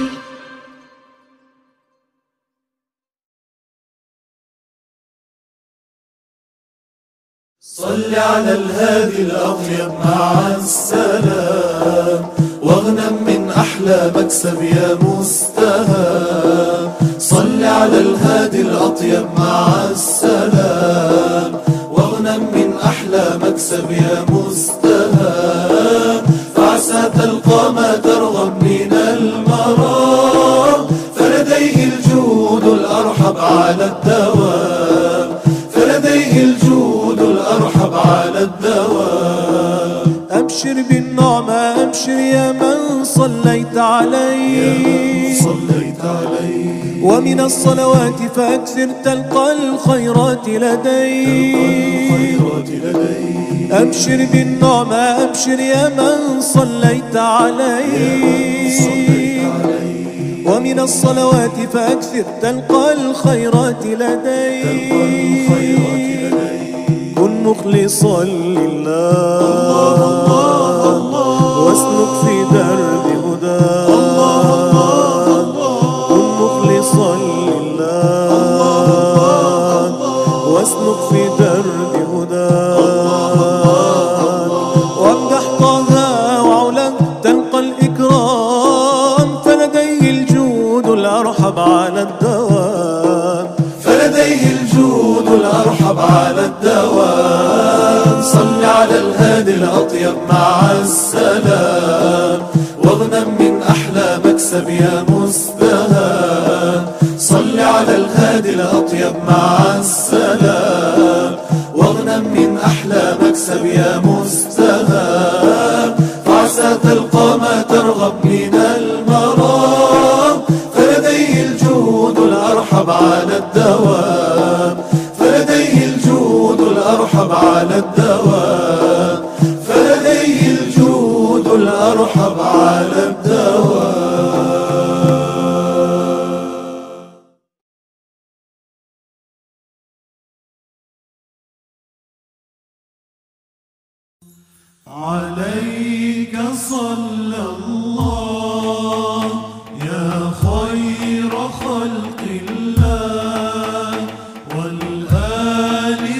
صل على الهادي الأطيب مع السلام، واغنم من أحلى مكسب يا مستهام. صل على الهادي الأطيب مع السلام، واغنم من أحلى مكسب يا مستهام. فعسى تلقى ما ترغب من المرام، فلديه الجود الأرحب على الدوام، فلديه الجود الأرحب على الدوام. أبشر بالنعمة أبشر يا من صليت عليه، ومن الصلوات فأكثر تلقى الخيرات لديه. أبشر بالنعمة أبشر يا من صليت عليه، ومن الصلوات فأكثر تلقى الخيرات لديه. كن مخلصا لله واسلك في درب هداه. كن مخلصا لله واسلك في درب هداه. وامدح طه وعلا تلقى الإكرام، فلديه الجود الأرحب على الدوام، فلديه الجود الأرحب على الدوام. صل على الهادي الأطيب مع السلام، واغنم من أحلى مكسب يا مستهام. صل على الهادي الأطيب مع السلام، واغنم من أحلى مكسب يا مستهام. فعسى تلقى ما ترغب من المرام، فلديه الجود الأرحب على الدوام، فلديه الجود الأرحب على الدوام، فلديه الجود الأرحب على الدوام. عليك صلى الله يا خير خلق الله، والآل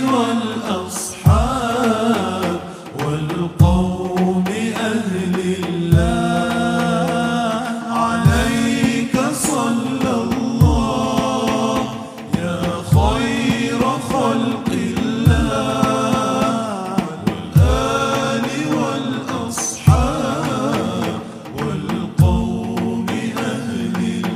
والأصحاب والقوم أهل الله. عليك صلى الله يا خير خلق الله، والآل والأصحاب والقوم أهل الله.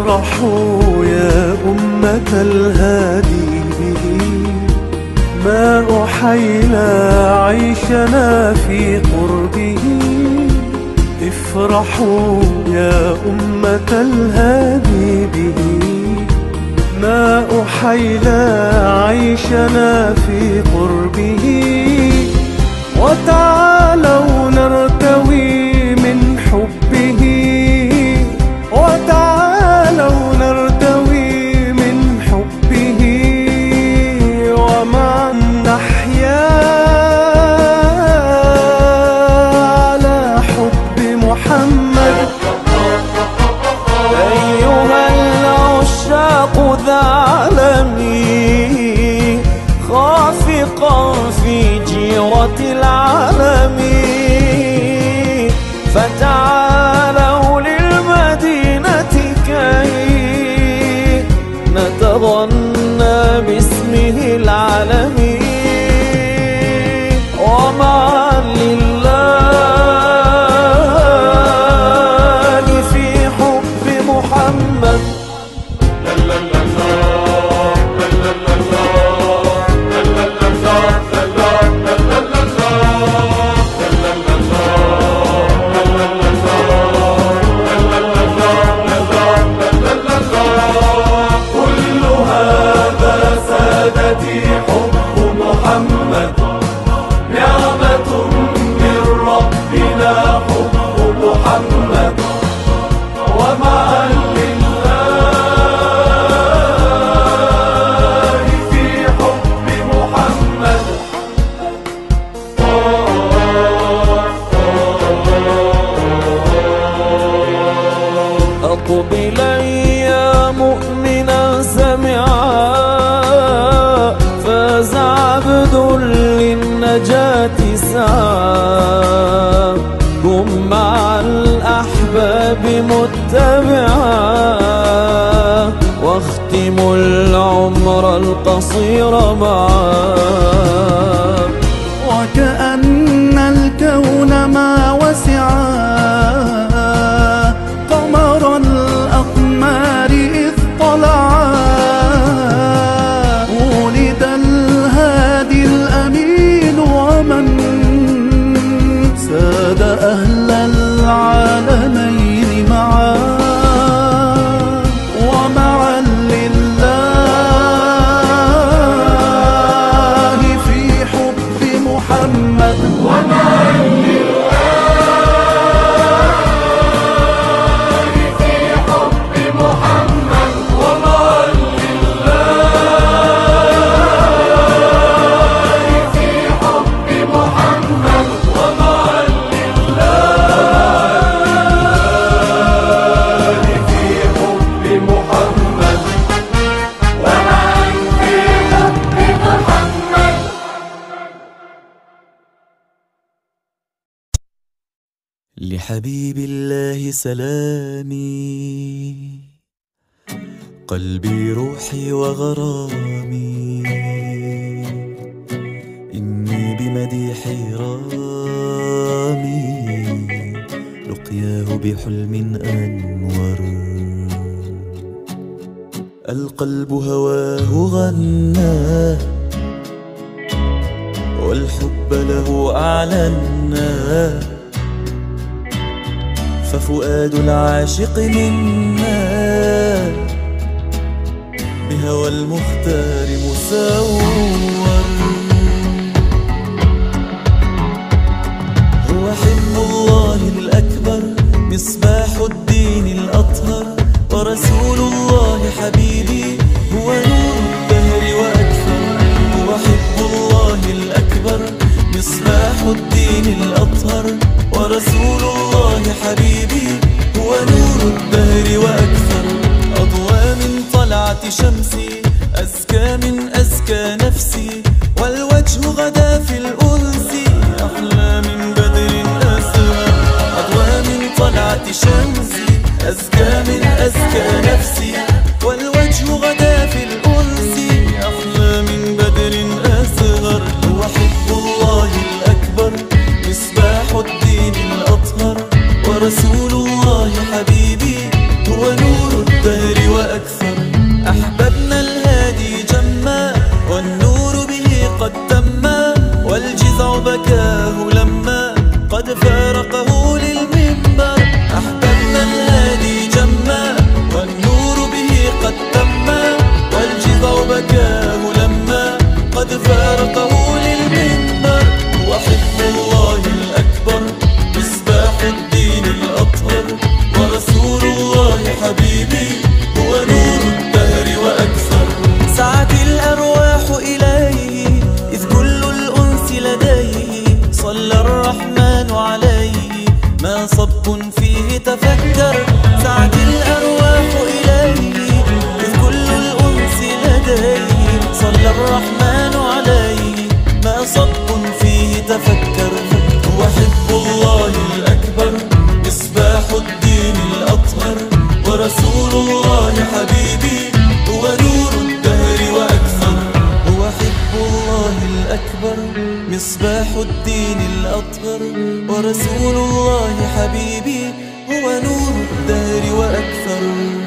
افرحوا يا أمة الهادي به، ما أحيلى عيشنا في قربه. افرحوا يا أمة الهادي به، ما أحيلى عيشنا في قربه. وتعالوا نرتوي من حبه، وتعالوا نرتوي من حبه، ومعا نحيا على حب محمد. أيها العشاق ذا عالمي، خافقا في جيرة العالم، فتعالوا للمدينة كي نتغنى باسمه العالمي. ومعا لله في حب محمد. أقبلا يا مؤمنا سمعا، فاز عبد للنجاة سعى. قم مع الأحباب متبعا، واختموا العمر القصير معا. وكأن الكون ما وسعا، قمر الأقمار إذ طلعا. ولد الهادي الأمين ومن ساد أهل العالمين معا. ومعا لله في حب محمد. ومعا لحبيب الله سلامي، قلبي روحي وغرامي. إني بمديحي رامي، لقياه بحلم أنور. القلب هواه غناه، والحب له أعلناه. ففؤاد العاشق منا، بهوى المختار مسور. هو حب الله الأكبر، مصباح الدين الأطهر. ورسول الله حبيبي، هو نور الدهر وأكثر. هو حب الله الأكبر، مصباح الدين الأطهر. ورسول الله حبيبي، هو نور الدهر وأكثر. أضوى من طلعة شمسي، أزكى من أزكى نفسي. والوجه غدا في الأنس، أحلى من بدر أسرى. أضوى من طلعة شمسي، أزكى من أزكى نفسي. والوجه غدا في الأنس، أحلى من بدر أصغر. هو حب الله الأكبر، مصباح الدين الأطهر. ورسول الله حبيبي، هو نور الدهر مصباح الدين الأطهر ورسول الله حبيبي هو نور الدهر وأكثر.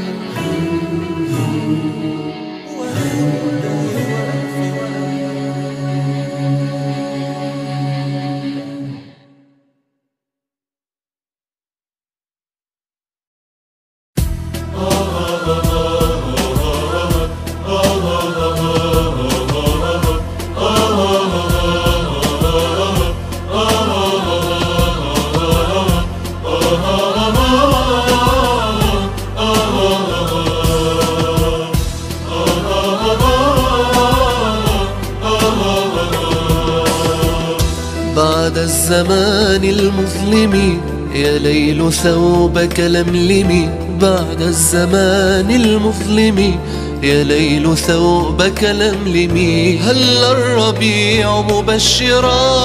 بعد الزمان المظلم يا ليل ثوبك لملمي، بعد الزمان المظلم يا ليل ثوبك لملمي. هل الربيع مبشرا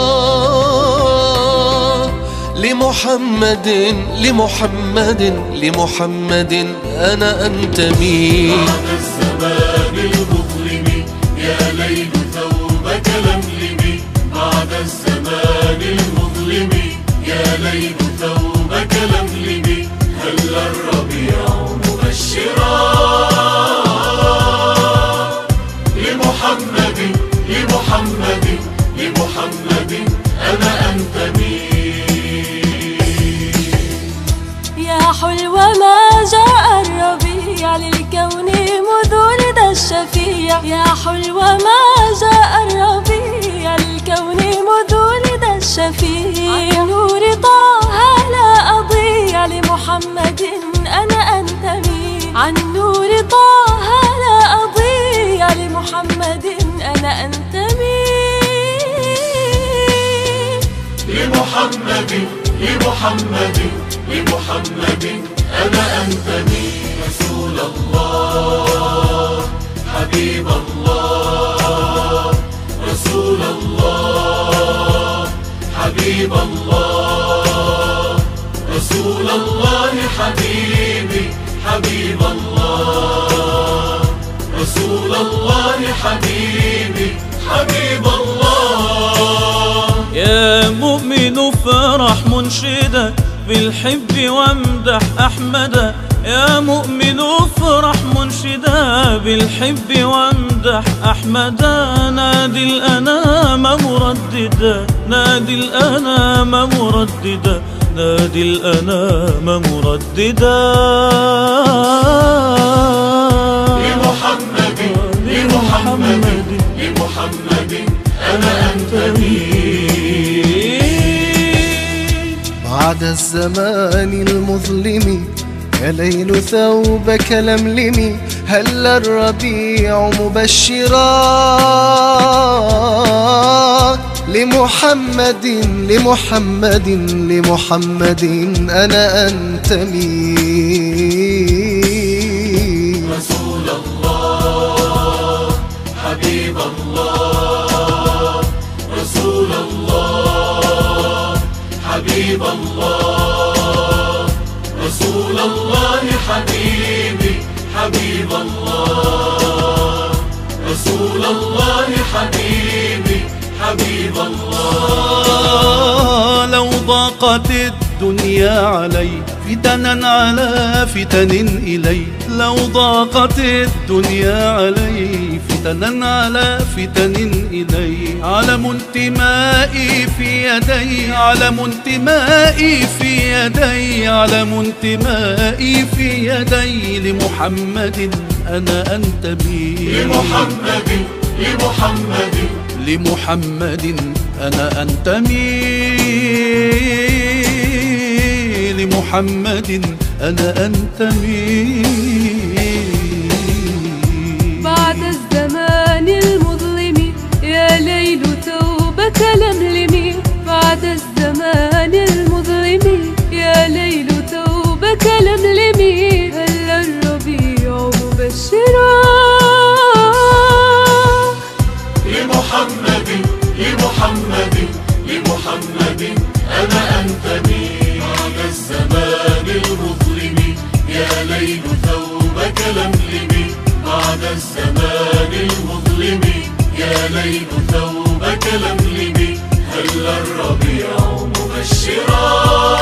لمحمد لمحمد لمحمد أنا أنتمي. بعد الزمان المظلم يا ليل ثوبك لملمي، بعد الزمان المظلم يا ليل ثوبك لملمي. هل الربيع مبشرا لمحمد لمحمد لمحمد أنا أنتمي. يا حلو ما جاء الربيع للكون مذ ولد الشفيع، يا حلو ما جاء الربيع للكون مذ ولد الشفيع. عن نور طه لا أضيع لمحمد أنا أنتمي، عن نور طه لا أضيع لمحمد أنا أنتمي. لمحمد لمحمد لمحمد أنا أنتمي. رسول الله حبيب الله، رسول الله حبيب الله، رسول الله حبيبي حبيب الله، رسول الله حبيبي حبيب الله. يا مؤمن افرح منشدا بالحب وامدح أحمدا، يا مؤمن افرح منشدا بالحب وامدح أحمدا. نادي الأنام مرددا، نادي الأنام مرددا، نادي الأنام مرددا. لمحمد لمحمد لمحمد أنا أنتمي. بعد الزمان المظلم يا ليل ثوبك لملمي. هل الربيع مبشرا لمحمد لمحمد لمحمد أنا أنتمي. رسول الله حبيب الله، رسول الله حبيب الله، رسول الله حبيبي حبيب الله، رسول الله حبيبي حبيب الله. لو ضاقت الدنيا علي فتنا على فتن إلي، لو ضاقت الدنيا علي فتنا على فتن إلي. علم انتمائي في يدي، علم انتمائي في يدي، علم انتمائي في يدي. لمحمد أنا أنتمي، لمحمد لمحمد لمحمد أنا أنتمي، لمحمد أنا أنتمي. بعد الزمان المظلم يا ليل ثوبك لملمي، بعد الزمان المظلم يا ليل ثوبك لملمي. هل الربيع مبشرا لمحمد لمحمد لمحمد أنا أنتمي. بعد الزمان المظلم يا ليل ثوبك لملمي، بعد الزمان المظلم يا ليل ثوبك ثوبك لملمي هل الربيع مبشرا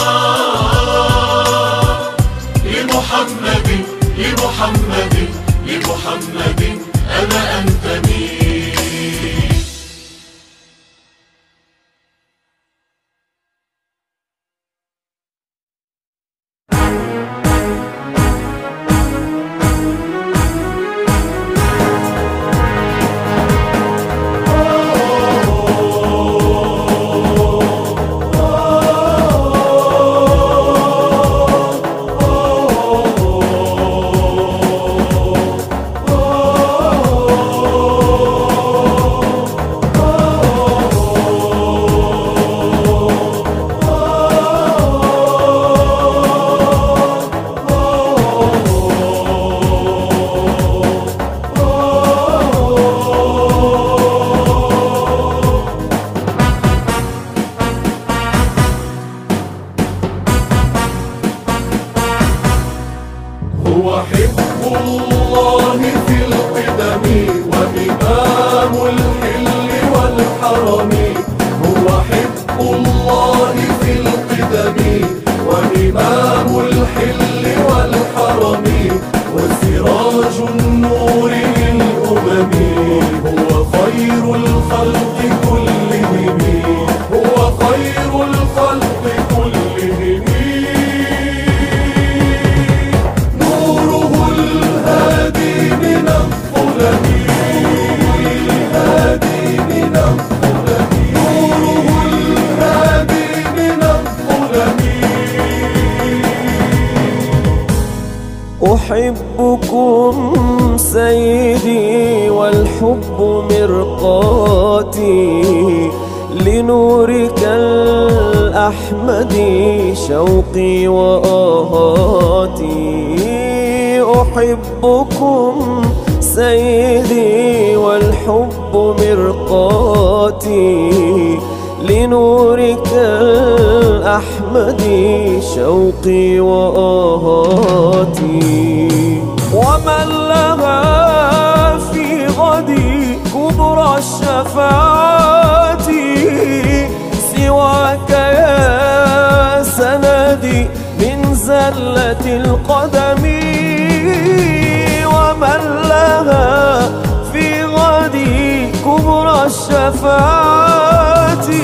لمحمد لمحمد لمحمد أنا أنتمي. هو حب الله في القدم وإمام الحل والحرم. هو حب الله في القدم وإمام الحل والحرم وسراج النور للأمم. هو خير الخلق كلهم. هو خير الخلق كلهم. أحبكم سيدي والحب مرقاتي لنورك الأحمد شوقي وآهاتي. أحبكم سيدي والحب مرقاتي لنورك الأحمد شوقي وآهاتي. ومن لها في غدي كبرى الشفاعات سواك يا سندي من زلة القدم. ومن لها في غدي كبرى الشفاعات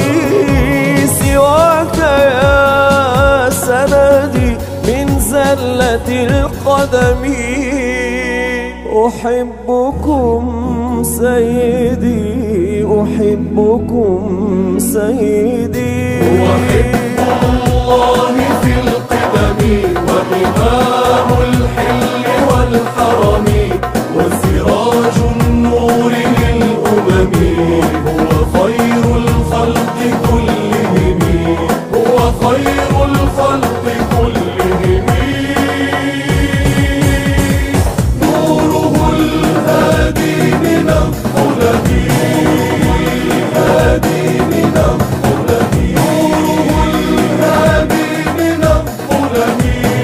سواك يا سندي من زلة القدم. أحبكم سيدي أحبكم سيدي. هو حب الله في القدم وإمام الحل والحرم وسراج النور للأمم. هو خير الخلق كلهم. هو خير الخلق كلهم. نوره الهادي من الظلم. الهادي من الظلم. نوره الهادي من الظلم.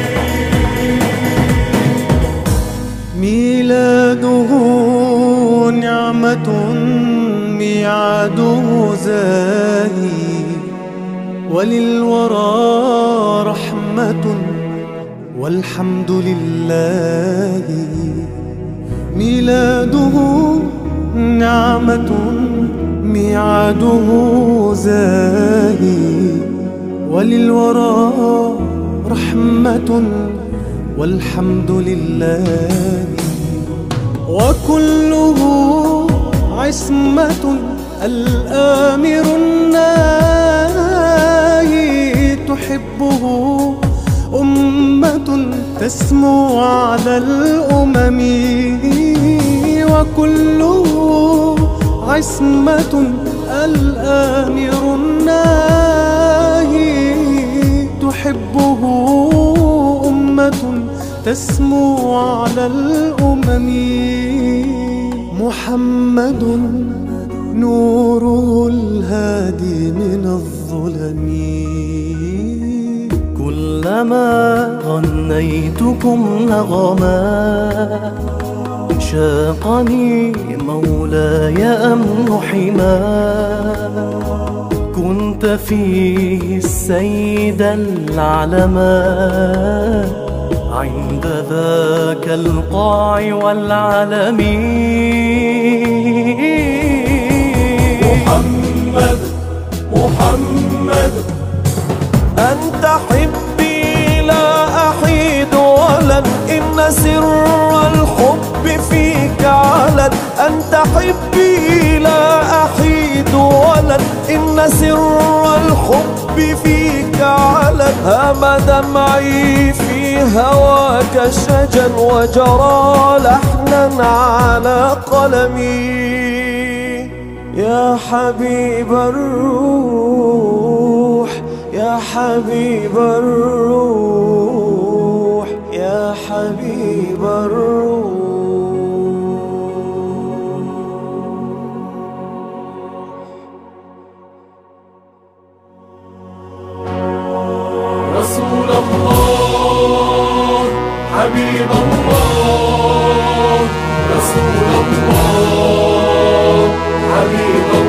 ميلاده نعمة ميعاده زاهي وللورى رحمة والحمد لله. ميلاده نعمة ميعاده زاهي وللورى رحمة والحمد لله. وكله عصمة الآمر الناهي تحبه أمة تسمو على الأمم. وكله عصمة الآمر الناهي تحبه أمة تسمو على الأمم. محمد نوره الهادي من الظلم. كلما غنيتكم نغما عشاقني مولاي أمن حماه، كنت فيه السيد العلما عند ذاك القاع والعلم. محمد محمد أنت حبي لا أحيد ولن، إن سر الحب فيك علن. أنت حبي لا أحيد ولن، إن سر الحب فيك علن. هام دمعي في هواك شجا وجرى لحنا على قلمي. يا حبيب الروح يا حبيب الروح يا حبيب الروح. رسول الله حبيب الله، رسول الله حبيب الله.